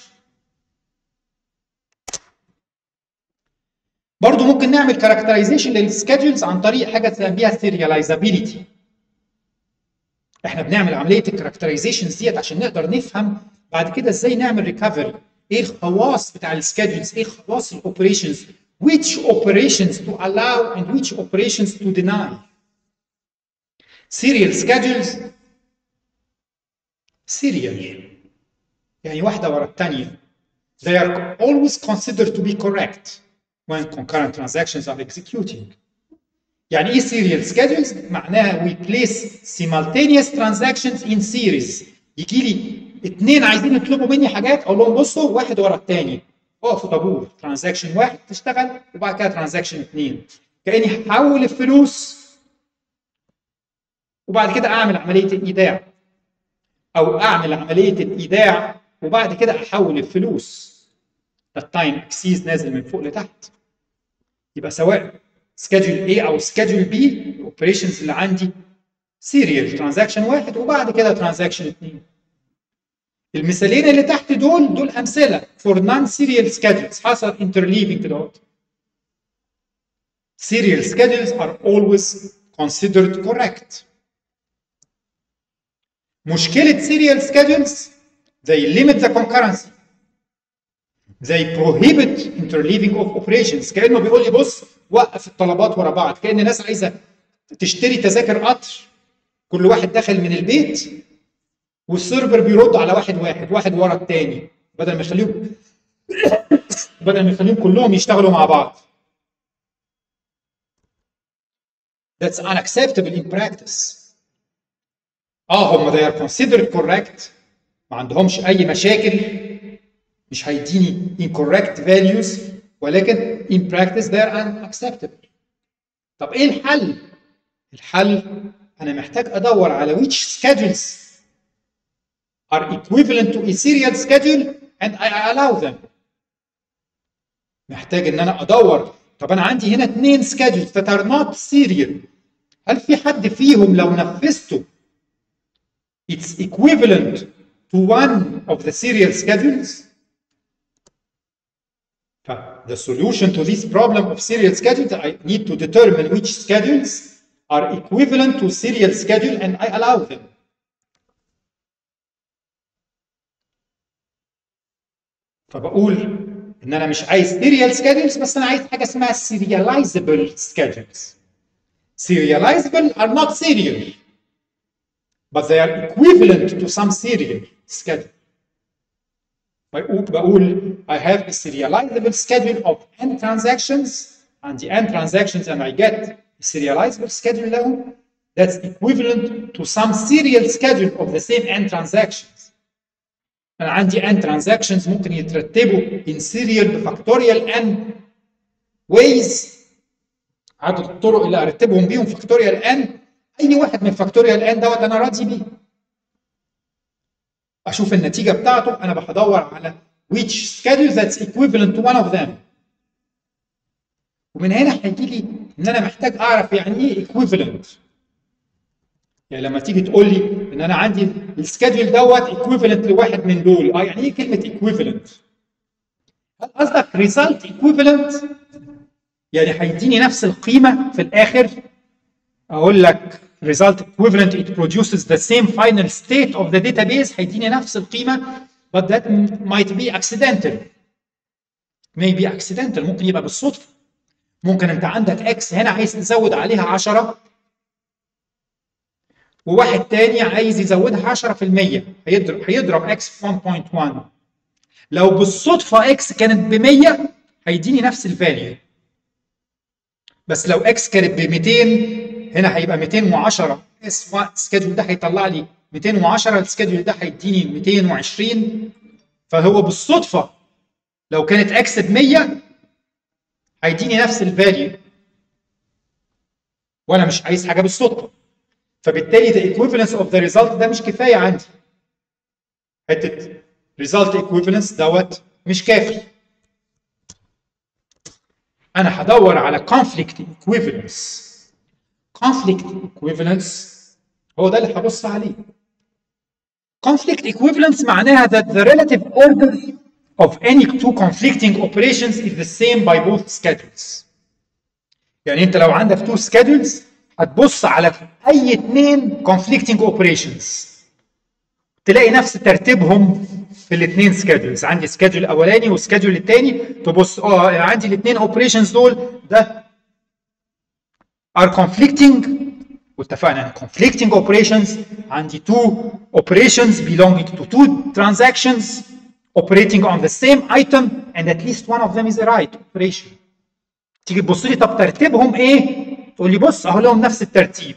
برضو ممكن نعمل characterization للسكادجولز عن طريق حاجة تسميها serializability. احنا بنعمل عمليه الكاركترايزيشنز ديت عشان نقدر نفهم بعد كده ازاي نعمل ريكفري. ايه الخواص بتاع السكادجولز، ايه خواص الاوبريشنز، which operations to allow and which operations to deny. serial schedules serial يعني واحده ورا الثانيه. they are always considered to be correct when concurrent transactions are executing. يعني ايه serial schedules؟ معناها we place simultaneous transactions in series. يجي لي اثنين عايزين يطلبوا مني حاجات اقول لهم بصوا واحد ورا الثاني اقفوا طابور، ترانزاكشن واحد تشتغل وبعد كده ترانزاكشن اثنين. كاني هحول الفلوس وبعد كده اعمل عمليه الايداع، او اعمل عمليه الايداع وبعد كده احول الفلوس. التايم اكسيس نازل من فوق لتحت. يبقى سواء سكادجول A او سكادجول B الاوبريشنز اللي عندي سيريال ترانزاكشن واحد وبعد كده ترانزاكشن اثنين. المثالين اللي تحت دول دول امثله فور نون سيريال سكادجولز حصل انترليفنج دوت. Serial schedules are always considered correct. مشكلة serial schedules they limit the concurrency. They prohibit interleaving of operations. كأنه بيقول لي بص وقف الطلبات ورا بعض، كأن ناس عايزة تشتري تذاكر قطر، كل واحد داخل من البيت والسيرفر بيرد على واحد واحد واحد ورا الثاني بدل ما يخليهم بدل ما يخليهم كلهم يشتغلوا مع بعض. That's unacceptable in practice. اه هم they are considered correct، ما عندهمش اي مشاكل، مش هيديني incorrect values، ولكن in practice they are unacceptable. طب ايه الحل؟ الحل انا محتاج ادور على which schedules are equivalent to a serial schedule and I allow them. محتاج ان انا ادور. طب انا عندي هنا اثنين schedules that are not serial، هل في حد فيهم لو نفذته it's equivalent to one of the serial schedules؟ The solution to this problem of serial schedules, I need to determine which schedules are equivalent to serial schedule and I allow them. فبقول ان انا مش عايز serial schedules، بس انا عايز حاجه اسمها serializable schedules. Serializable are not serial, but they are equivalent to some serial schedule. بقول I have a serializable schedule of n transactions and the n transactions and I get a serializable schedule لهم that's equivalent to some serial schedule of the same n transactions. أنا عندي n transactions ممكن يترتبوا in serial بفاكتوريال n ways، عدد الطرق اللي أرتبهم بيهم فاكتوريال n، أي واحد من فاكتوريال n دوت أنا راضي بيه. أشوف النتيجة بتاعته، أنا بدور على which schedule that's equivalent to one of them. ومن هنا هيجي لي إن أنا محتاج أعرف يعني إيه equivalent. يعني لما تيجي تقول لي إن أنا عندي السكادول دوت equivalent لواحد من دول، أه يعني إيه كلمة equivalent؟ هل قصدك result equivalent؟ يعني هيديني نفس القيمة في الآخر؟ أقول لك result equivalent it produces the same final state of the database، هيديني نفس القيمة، but that might be accidental. may be accidental، ممكن يبقى بالصدفة. ممكن أنت عندك x هنا عايز تزود عليها عشرة، وواحد تاني عايز يزودها عشرة في المية، هيضرب هيضرب x في واحد فاصلة واحد. لو بالصدفة x كانت ب مية هيديني نفس الفاليو، بس لو x كانت ب مئتين هنا هيبقى مئتين وعشرة، السكادول ده هيطلع لي مئتين وعشرة، السكادول ده هيديني مئتين وعشرين. فهو بالصدفة لو كانت x ب مية هيديني نفس الفاليو، وانا مش عايز حاجة بالصدفة، فبالتالي the equivalence of the result ده مش كفاية عندي. حتة result equivalence دوت مش كافي. أنا هدور على conflict equivalence. conflict equivalence هو ده اللي هبص عليه. conflict equivalence معناها that the relative order of any two conflicting operations is the same by both schedules. يعني أنت لو عندك two schedules هتبص على اي اثنين conflicting operations تلاقي نفس ترتيبهم في الاثنين سكادولز. عندي سكادول الاولاني والسكادول الثاني، تبص اه عندي الاثنين اوبريشنز دول ده are conflicting، واتفقنا ان conflicting operations عندي two operations belonging to two transactions operating on the same item and at least one of them is a right operation. تيجي تبص لي طب ترتيبهم ايه؟ تقول لي بص اهو لهم نفس الترتيب.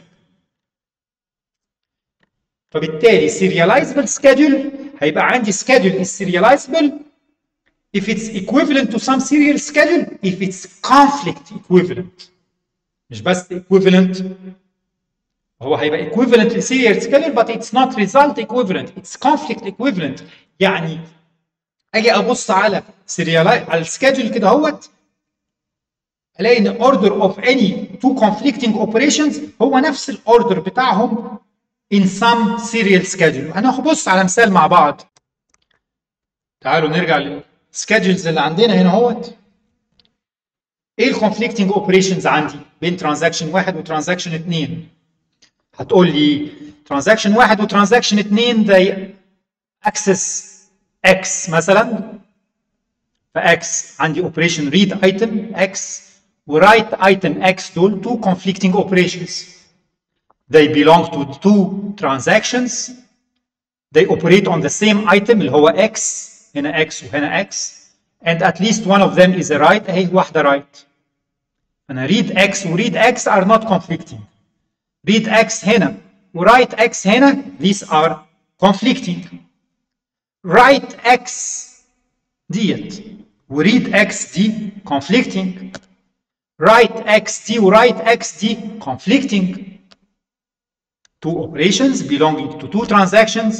فبالتالي serializable schedule هيبقى عندي schedule is serializable if it's equivalent to some serial schedule if it's conflict equivalent. مش بس equivalent، هو هيبقى equivalent to serial schedule but it's not result equivalent، it's conflict equivalent. يعني اجي ابص على serial على السكادول كده اهوت الاقي ان order of any two conflicting operations هو نفس الاوردر بتاعهم in some serial schedule. هنبص على مثال مع بعض. تعالوا نرجع للسكادولز اللي عندنا هنا اهوت. ايه الكونفليكتنج اوبريشنز عندي بين ترانزاكشن واحد وترانزاكشن اثنين؟ هتقول لي ترانزاكشن واحد وترانزاكشن اثنين ده اكسس اكس مثلا، فاكس عندي اوبريشن ريد ايتم اكس ورايت ايتم اكس، دول two conflicting operations. They belong to two transactions they operate on the same item اللي هو x، هنا x وهنا x، and at least one of them is a right، اهي واحدة right. أنا read x و read x are not conflicting. read x هنا و write x هنا these are conflicting. write x ديت و read x دي conflicting. write x دي و write x دي conflicting. two operations belonging to two transactions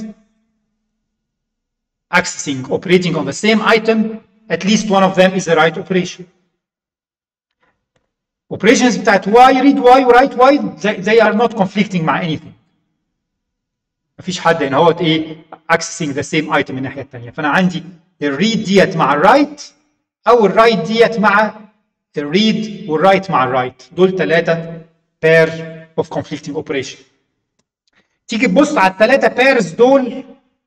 accessing operating on the same item, at least one of them is the right operation. operations بتاعت y read y و write y they are not conflicting مع anything. مفيش حد هنا هو ايه accessing the same item من الناحيه الثانيه. فانا عندي الريد ديت مع الرايت او الرايت ديت مع الريد والرايت مع الرايت، دول ثلاثه pair of conflicting operation. تيجي تبص على الثلاثه pairs دول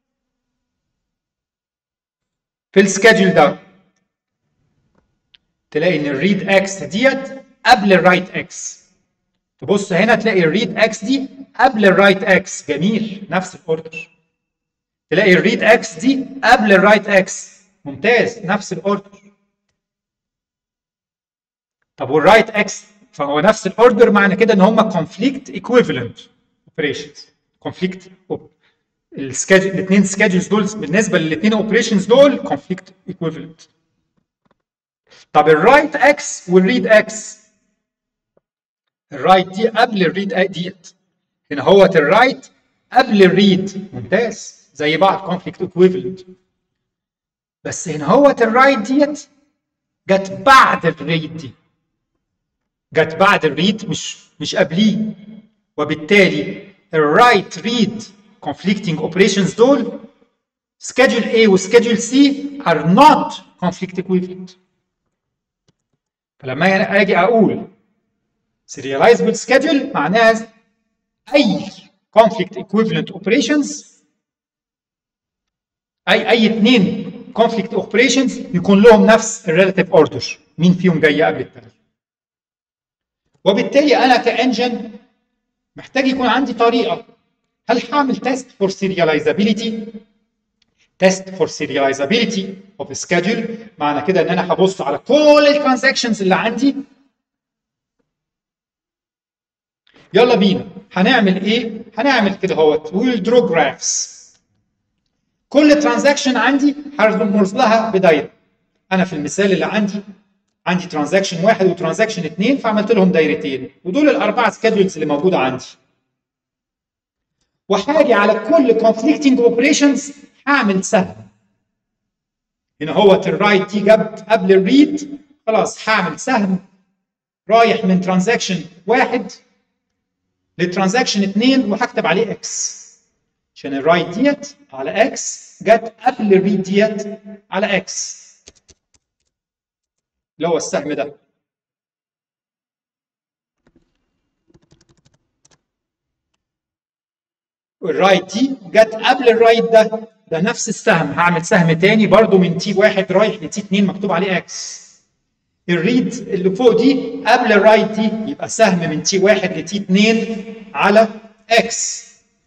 في السكادجول ده، تلاقي ان الريد اكس ديت قبل الرايت اكس. تبص هنا تلاقي الريد اكس دي قبل الرايت اكس، جميل، نفس الاوردر. تلاقي الريد اكس دي قبل الرايت اكس، ممتاز، نفس الاوردر. طب والرايت اكس فهو نفس الاوردر، معنى كده ان هم كونفليكت ايكويفالنت اوبريشنز. كونفليكت السكادجول الاثنين سكادجولز دول بالنسبه للاثنين اوبريشنز دول كونفليكت ايكويفالنت. طب الرايت اكس والريد اكس، الرايت دي قبل الريد ديت، هنا هوت الرايت قبل الريد، ممتاز، زي بعض كونفليكت ايكويفالنت. بس هنا هوت الرايت ديت جت بعد الريد دي، جت بعد الريد مش مش قبليه، وبالتالي الرايت ريد conflicting operations دول schedule A و schedule C are not conflict equivalent. فلما اجي اقول serializable schedule معناها اي conflict equivalent operations، اي اي اثنين conflict operations يكون لهم نفس الريلاتيف اوردر، مين فيهم جاي قبل الثاني. وبالتالي انا كانجن محتاج يكون عندي طريقه، هل هعمل تيست فور سيرياليزابيلتي؟ تيست فور سيرياليزابيلتي اوف سكادجول معنى كده ان انا هبص على كل الترانزاكشنز اللي عندي. يلا بينا، هنعمل ايه؟ هنعمل كده اهوت ويل درو جرافس. كل ترانزاكشن عندي هرمز لها بدايره. انا في المثال اللي عندي عندي ترانزاكشن واحد وترانزاكشن اثنين، فعملت لهم دايرتين، ودول الاربعه سكادجولز اللي موجوده عندي. وهاجي على كل conflicting operations هعمل سهم. هنا هو الرايت دي جت قبل الريد، خلاص هعمل سهم رايح من ترانزاكشن واحد لترانزاكشن اثنين وهكتب عليه اكس، عشان الرايت ديت على اكس جت قبل الريد ديت على اكس، اللي هو السهم ده. الرايت دي جت قبل الرايت ده، ده نفس السهم، هعمل سهم تاني برضو من تي واحد رايح لتي اتنين مكتوب عليه اكس. الريد اللي فوق دي قبل الرايت دي، يبقى سهم من تي واحد لتي اتنين على اكس،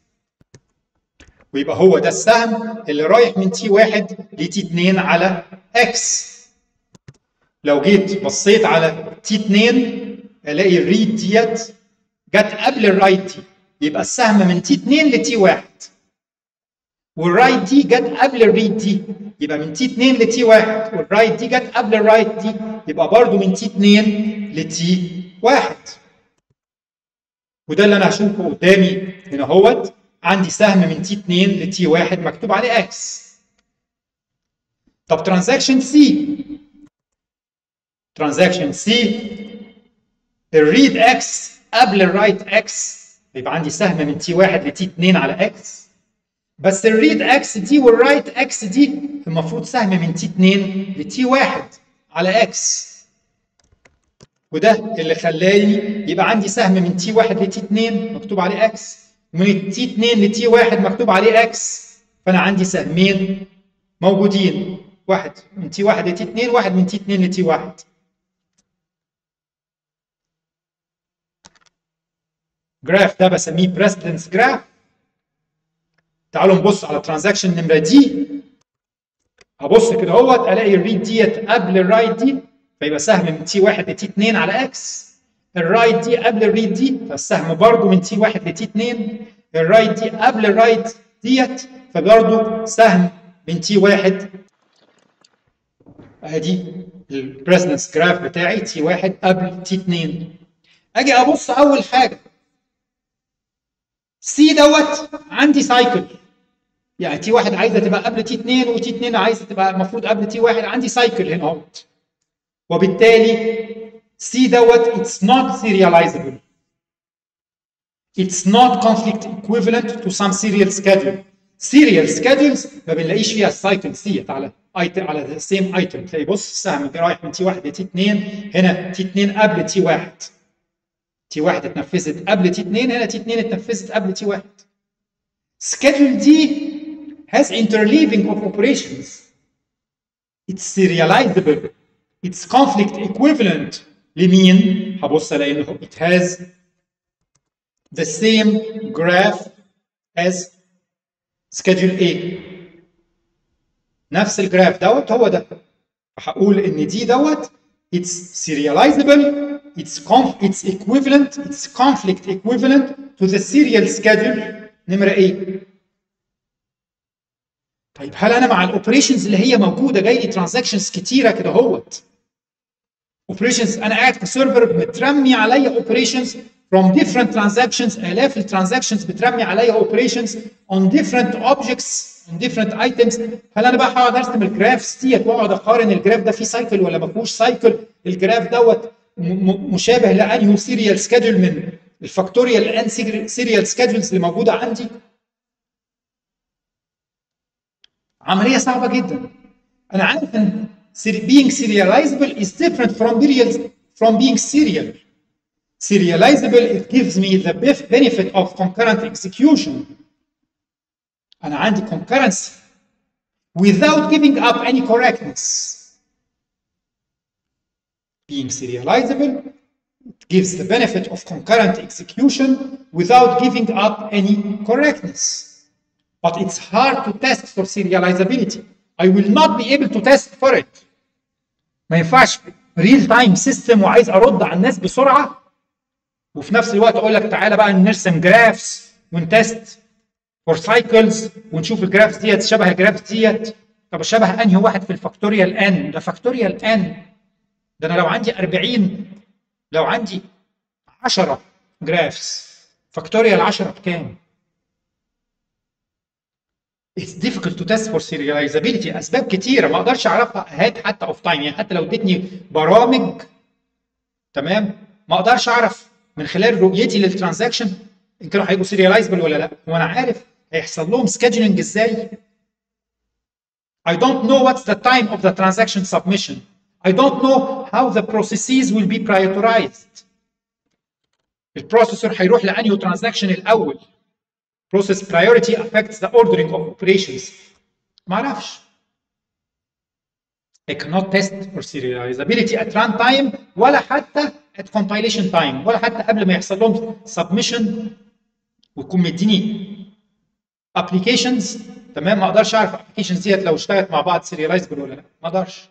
ويبقى هو ده السهم اللي رايح من تي واحد لتي اتنين على اكس. لو جيت بصيت على تي اتنين الاقي الريد ديت جت قبل الرايت دي، يبقى السهم من تي اتنين لتي واحد، والرايت دي جت قبل الريد دي، يبقى من تي اتنين لتي واحد، والرايت دي جت قبل الرايت دي، يبقى برضو من تي اتنين لتي واحد. وده اللي انا هشوفه قدامي هنا اهوت، عندي سهم من تي اتنين لتي واحد مكتوب عليه اكس. طب ترانزاكشن سي، ترانزاكشن سي الريد اكس قبل الرايت اكس، يبقى عندي سهم من تي واحد لتي اتنين على اكس، بس الريد اكس دي والرايت اكس دي المفروض سهم من تي اتنين لتي واحد على اكس، وده اللي خلاني يبقى عندي سهم من تي واحد لتي اتنين مكتوب عليه اكس، ومن تي اتنين لتي واحد مكتوب عليه اكس، فانا عندي سهمين موجودين، واحد من تي واحد لتي اتنين، واحد من تي اتنين لتي واحد. جراف ده بسميه بريسيدنس جراف. تعالوا نبص على ترانزاكشن نمره دي. هبص كده اهوت الاقي الريد ديت قبل الرايت دي، فيبقى سهم من تي واحد لتي اتنين على اكس. الرايت دي قبل الريد دي، فالسهم برضه من تي واحد لتي اتنين. الرايت دي قبل الرايت ديت، فبرضه سهم من تي واحد. ادي البريزنس جراف بتاعي تي واحد قبل تي اتنين. اجي ابص اول حاجه سي دوت عندي سايكل، يعني تي واحد عايزه تبقى قبل تي اتنين وتي اتنين عايزه تبقى المفروض قبل تي واحد، عندي سايكل هنا اهوت. وبالتالي سي دوت اتس نوت سيرياليزبل. It's not conflict equivalent to some serial schedule. Serial schedules ما بنلاقيش فيها السايكلز ديت على ايتم على سيم ايتم. تلاقي بص السهم رايح من تي واحد لتي اتنين، هنا تي اتنين قبل تي واحد. تي واحد اتنفذت قبل تي اتنين، هنا تي اتنين اتنفذت قبل تي واحد. Schedule D has interleaving of operations. It's serializable. It's conflict equivalent لمين؟ هبص الاقي انه it has the same graph as schedule A. نفس الجراف دوت هو ده. هقول ان دي دوت it's serializable. It's conf it's equivalent. It's conflict equivalent to the serial schedule نمرة A. طيب هل انا مع الاوبريشنز اللي هي موجوده جاي لي ترانزاكشنز كتيره كده اهوت؟ اوبريشنز انا قاعد في سيرفر مترمي عليا اوبريشنز from different transactions، الاف الترانزاكشنز بترمي عليا اوبريشنز on different objects on different items. هل انا بقى هقعد ارسم الجرافس ديت واقعد اقارن الجراف ده فيه سايكل ولا ما فيهوش سايكل؟ الجراف دوت مشابه لانهي سيريال سكادول من الفاكتوريال ان سيريال سكادولز اللي موجوده عندي؟ عمليه صعبه جدا. انا عارف ان being serializable is different from being from being serial. Serializable it gives me the benefit of concurrent execution. انا عندي concurrency without giving up any correctness. Being serializable it gives the benefit of concurrent execution without giving up any correctness. But it's hard to test for serializability. I will not be able to test for it. ما ينفعش ريل تايم سيستم وعايز ارد على الناس بسرعه وفي نفس الوقت اقول لك تعالى بقى نرسم جرافس ونتست فور سايكلز ونشوف الجرافس ديت شبه الجرافس ديت. طب شبه انهي واحد في الفاكتوريال ان؟ ده فاكتوريال ان. ده انا لو عندي أربعين، لو عندي عشرة جرافس فاكتوريال عشرة بكام؟ It's difficult to test for serializability. اسباب كتيره ما اقدرش اعرفها ahead حتى اوف تايم، يعني حتى لو ادتني برامج تمام ما اقدرش اعرف من خلال رؤيتي للترانزاكشن ان كانوا هيبقوا سيريلايزبل ولا لا. وانا عارف هيحصل لهم سكادجولينج ازاي. I don't know what's the time of the transaction submission. I don't know how the processes will be prioritized. البروسيسور هيروح لانهي ترانزاكشن الاول. Process priority affects the ordering of operations. ما اعرفش. I cannot test for serializability at runtime ولا حتى at compilation time ولا حتى قبل ما يحصل لهم submission ويكون مديني applications تمام. ما اقدرش اعرف applications ديت لو اشتغلت مع بعض serializable ولا لا، ما اقدرش.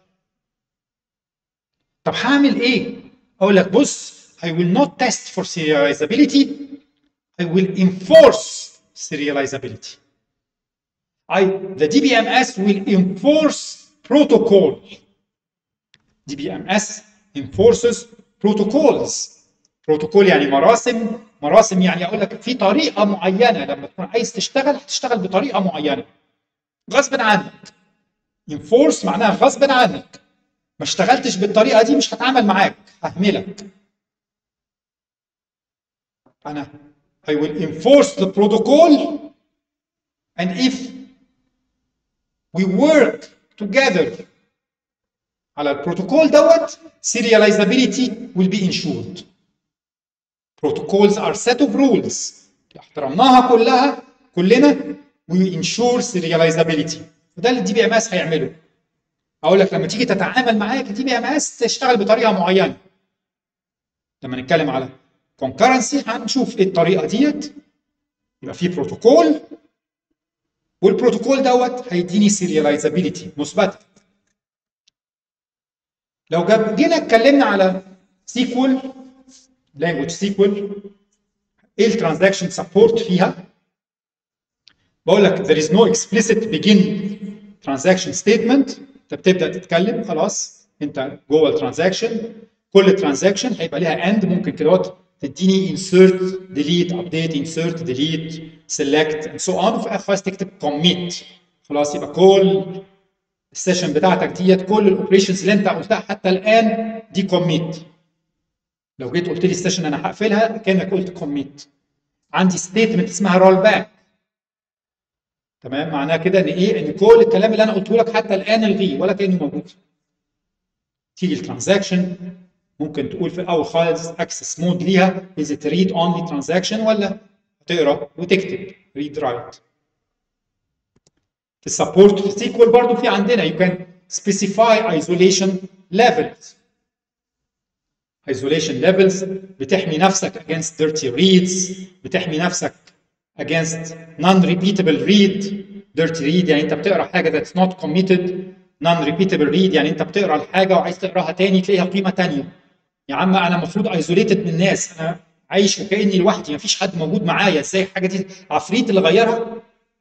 طب هعمل ايه؟ اقول لك بص I will not test for serializability. I will enforce serializability. I, the D B M S will enforce protocol. D B M S enforces protocols. protocol يعني مراسم، مراسم يعني اقول لك في طريقه معينه لما تكون عايز تشتغل هتشتغل بطريقه معينه غصب عنك. enforce معناها غصب عنك، ما اشتغلتش بالطريقه دي مش هتعامل معاك، ههملك. انا I will enforce the protocol, and if we work together على البروتوكول دوت serializability will be ensured. Protocols are set of rules. احترمناها كلها كلنا we ensure serializability. وده اللي الدي بي ام اس هيعمله. اقول لك لما تيجي تتعامل معاك الدي بي ام اس تشتغل بطريقه معينه. لما نتكلم على concurrency هنشوف ايه الطريقه ديت. يبقى في بروتوكول والبروتوكول دوت هيديني سيرياليزابيلتي مثبته. لو جاب جينا اتكلمنا على سيكوال لانجوج سيكوال، ايه الترانزاكشن سبورت فيها؟ بقول لك there is no explicit begin transaction statement. انت بتبدا تتكلم خلاص انت جوه الترانزاكشن، كل ترانزاكشن هيبقى ليها اند، ممكن كده تديني insert delete update insert delete select and so on، وفي الاخر خالص تكتب commit. خلاص يبقى كل السيشن بتاعتك ديت كل الاوبريشنز اللي انت قلتها حتى الان دي commit. لو جيت قلت لي السيشن انا هقفلها كانك قلت commit. عندي ستيتمنت اسمها رول باك، تمام، معناها كده ان ايه؟ ان كل الكلام اللي انا قلته لك حتى الان الغيه ولا كانه موجود. تيجي الترانزاكشن ممكن تقول في الاول خالص اكسس مود ليها از ات ريد اونلي ترانزاكشن ولا هتقرا وتكتب ريد رايت. في السبورت في سيكوال برضه في عندنا يو كان سبيسيفاي ايزوليشن ليفلز. ايزوليشن ليفلز بتحمي نفسك against dirty reads، بتحمي نفسك against non-repeatable read. dirty read يعني انت بتقرا حاجه that's not committed. non-repeatable read يعني انت بتقرا الحاجه وعايز تقراها تاني تلاقيها قيمه تانيه. يا عم انا المفروض isolated من الناس، انا عايش وكاني لوحدي مفيش حد موجود معايا، ازاي الحاجه دي عفريت اللي غيرها؟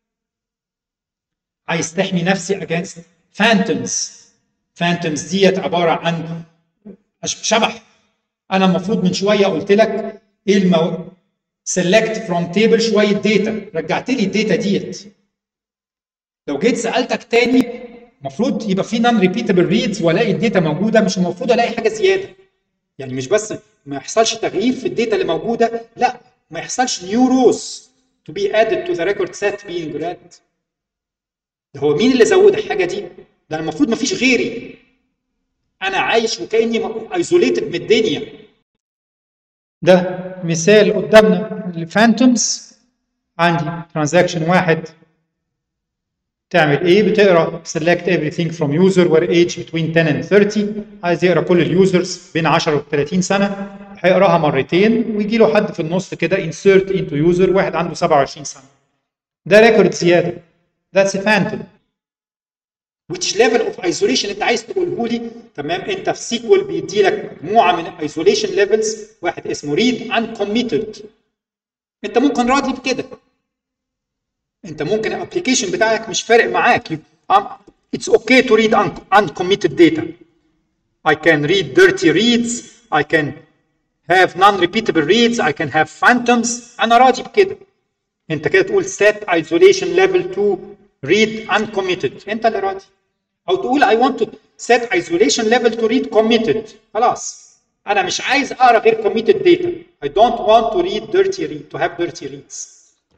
عايز تحمي نفسي against phantoms. phantoms ديت عباره عن شبح. انا المفروض من شويه قلت لك ايه المو... select from table شويه داتا، رجعت لي الداتا ديت. لو جيت سالتك تاني المفروض يبقى في non repeatable reads والاقي الداتا موجوده، مش المفروض الاقي حاجه زياده. يعني مش بس ما يحصلش تغيير في الداتا اللي موجوده، لا ما يحصلش new rows to be added to the record set being read. ده هو مين اللي زود الحاجه دي؟ ده المفروض ما فيش غيري، انا عايش وكاني isolated من الدنيا. ده مثال قدامنا الفانتومز. عندي ترانزاكشن واحد تعمل ايه؟ بتقرا select everything from user where age between ten and thirty، عايز يقرا كل اليوزرز بين عشرة و ثلاثين سنه، هيقراها مرتين ويجي له حد في النص كده insert into user واحد عنده سبعة وعشرين سنه. ده ريكورد زياده. That's a phantom. which level of isolation انت عايز تقوله لي؟ تمام، انت في سيكوال بيدي لك مجموعه من الايزوليشن ليفلز، واحد اسمه read uncommitted. انت ممكن راضي بكده، انت ممكن الابلكيشن بتاعك مش فارق معاك. It's okay to read uncommitted data. I can read dirty reads, I can have non-repeatable reads, I can have phantoms. انا راضي بكده. انت كده تقول set isolation level to read uncommitted، انت اللي راضي. او تقول I want to set isolation level to read committed. خلاص انا مش عايز اقرا غير committed data. I don't want to read dirty read to have dirty reads.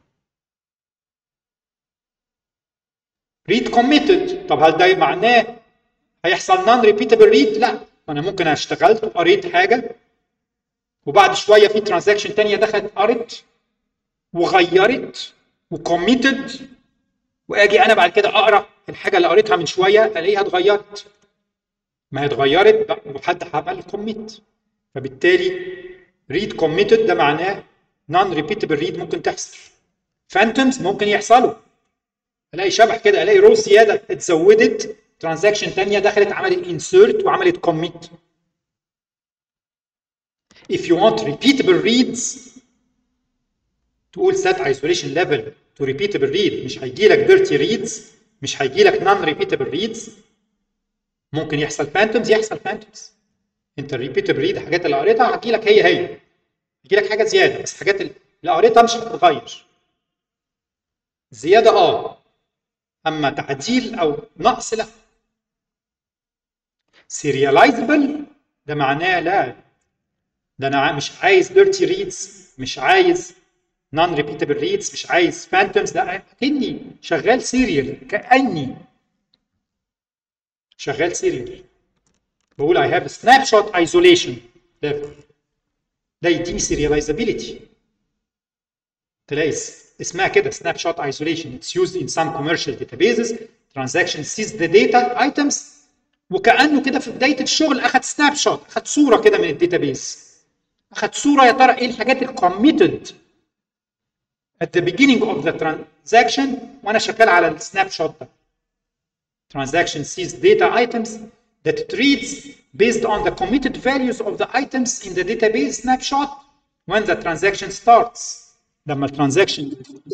read committed، طب هل ده معناه هيحصل non repeatable read؟ لا، انا ممكن اشتغلت وقريت حاجه وبعد شويه في ترانزاكشن ثانيه دخلت قرت وغيرت وكوميتد، واجي انا بعد كده اقرا الحاجه اللي قريتها من شويه الاقيها اتغيرت. ما هي اتغيرت وحد عمل كوميت، فبالتالي read committed ده معناه non repeatable read ممكن تحصل. phantoms ممكن يحصلوا، الاقي شبح كده، الاقي رو زياده اتزودت، ترانزاكشن ثانيه دخلت عملت انسيرت وعملت كوميت. if you want repeatable reads تقول set isolation level to repeatable read. مش هيجي لك dirty reads، مش هيجي لك non repeatable reads. ممكن يحصل phantoms، يحصل phantoms. انت الريبيتبل ريد الحاجات اللي قريتها هتجي لك هي هي، هتجي لك حاجه زياده، بس الحاجات اللي قريتها مش هتتغير. زياده اه، اما تعديل او نقص لا. serializable ده معناه لا، ده انا مش عايز dirty reads، مش عايز non repeatable reads، مش عايز phantoms، ده كاني شغال سيريال، كاني شغال سيريال. بقول I have a snapshot isolation level، ده يديني serializability. تلاقي اسمها كده snapshot isolation. It's used in some commercial databases. Transaction sees the data items وكأنه كده في بداية الشغل أخذ سناب شوت، أخذ صورة كده من الداتابيس، أخذ صورة يا ترى إيه الحاجات الكوميتد at the beginning of the transaction وانا شغال على السناب شوت ده. Transaction sees data items that it reads based on the committed values of the items in the database snapshot when the transaction starts. لما الترانزاكشن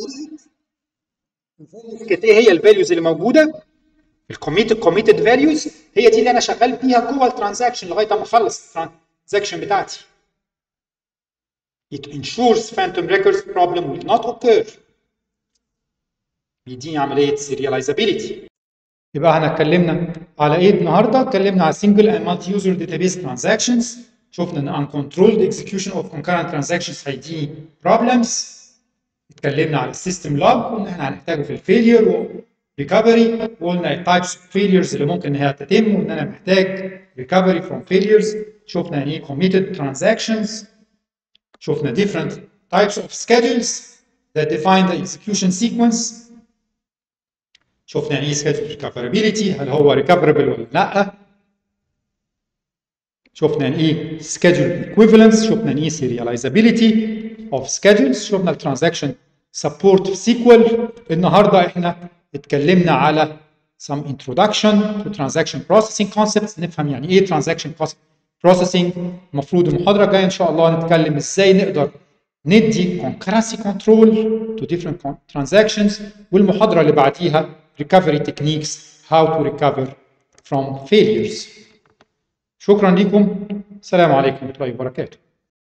كانت ايه هي الفاليوز اللي موجوده؟ الكوميتد كوميتد فاليوز هي دي اللي انا شغال بيها جوه الترانزاكشن لغايه ما اخلص الترانزاكشن بتاعتي. It ensures phantom records problem will not occur. بيديني عمليه serializability. يبقى احنا اتكلمنا على ايه النهارده؟ اتكلمنا على single and multi user database transactions. شفنا ان uncontrolled execution of concurrent transactions هيديني problems. اتكلمنا على السيستم لوج وان احنا هنحتاجه في الفيلير ريكفري، وقلنا التايبس اوف فيليرز اللي ممكن انها تتم وان انا محتاج ريكفري فروم فيليرز. شفنا يعني ايه committed transactions. شفنا different types of schedules that define the execution sequence. شفنا يعني ايه schedule recoverability، هل هو recoverable ولا لا. شفنا يعني ايه schedule equivalence، شفنا يعني ايه serializability of schedules. شفنا الترانزاكشن support في سيكوال. النهارده احنا اتكلمنا على some introduction to transaction processing concepts، نفهم يعني ايه transaction processing. المفروض المحاضره الجايه ان شاء الله نتكلم ازاي نقدر ندي concurrency control to different transactions، والمحاضره اللي بعديها recovery techniques how to recover from failures. شكرا لكم. السلام عليكم ورحمه الله وبركاته.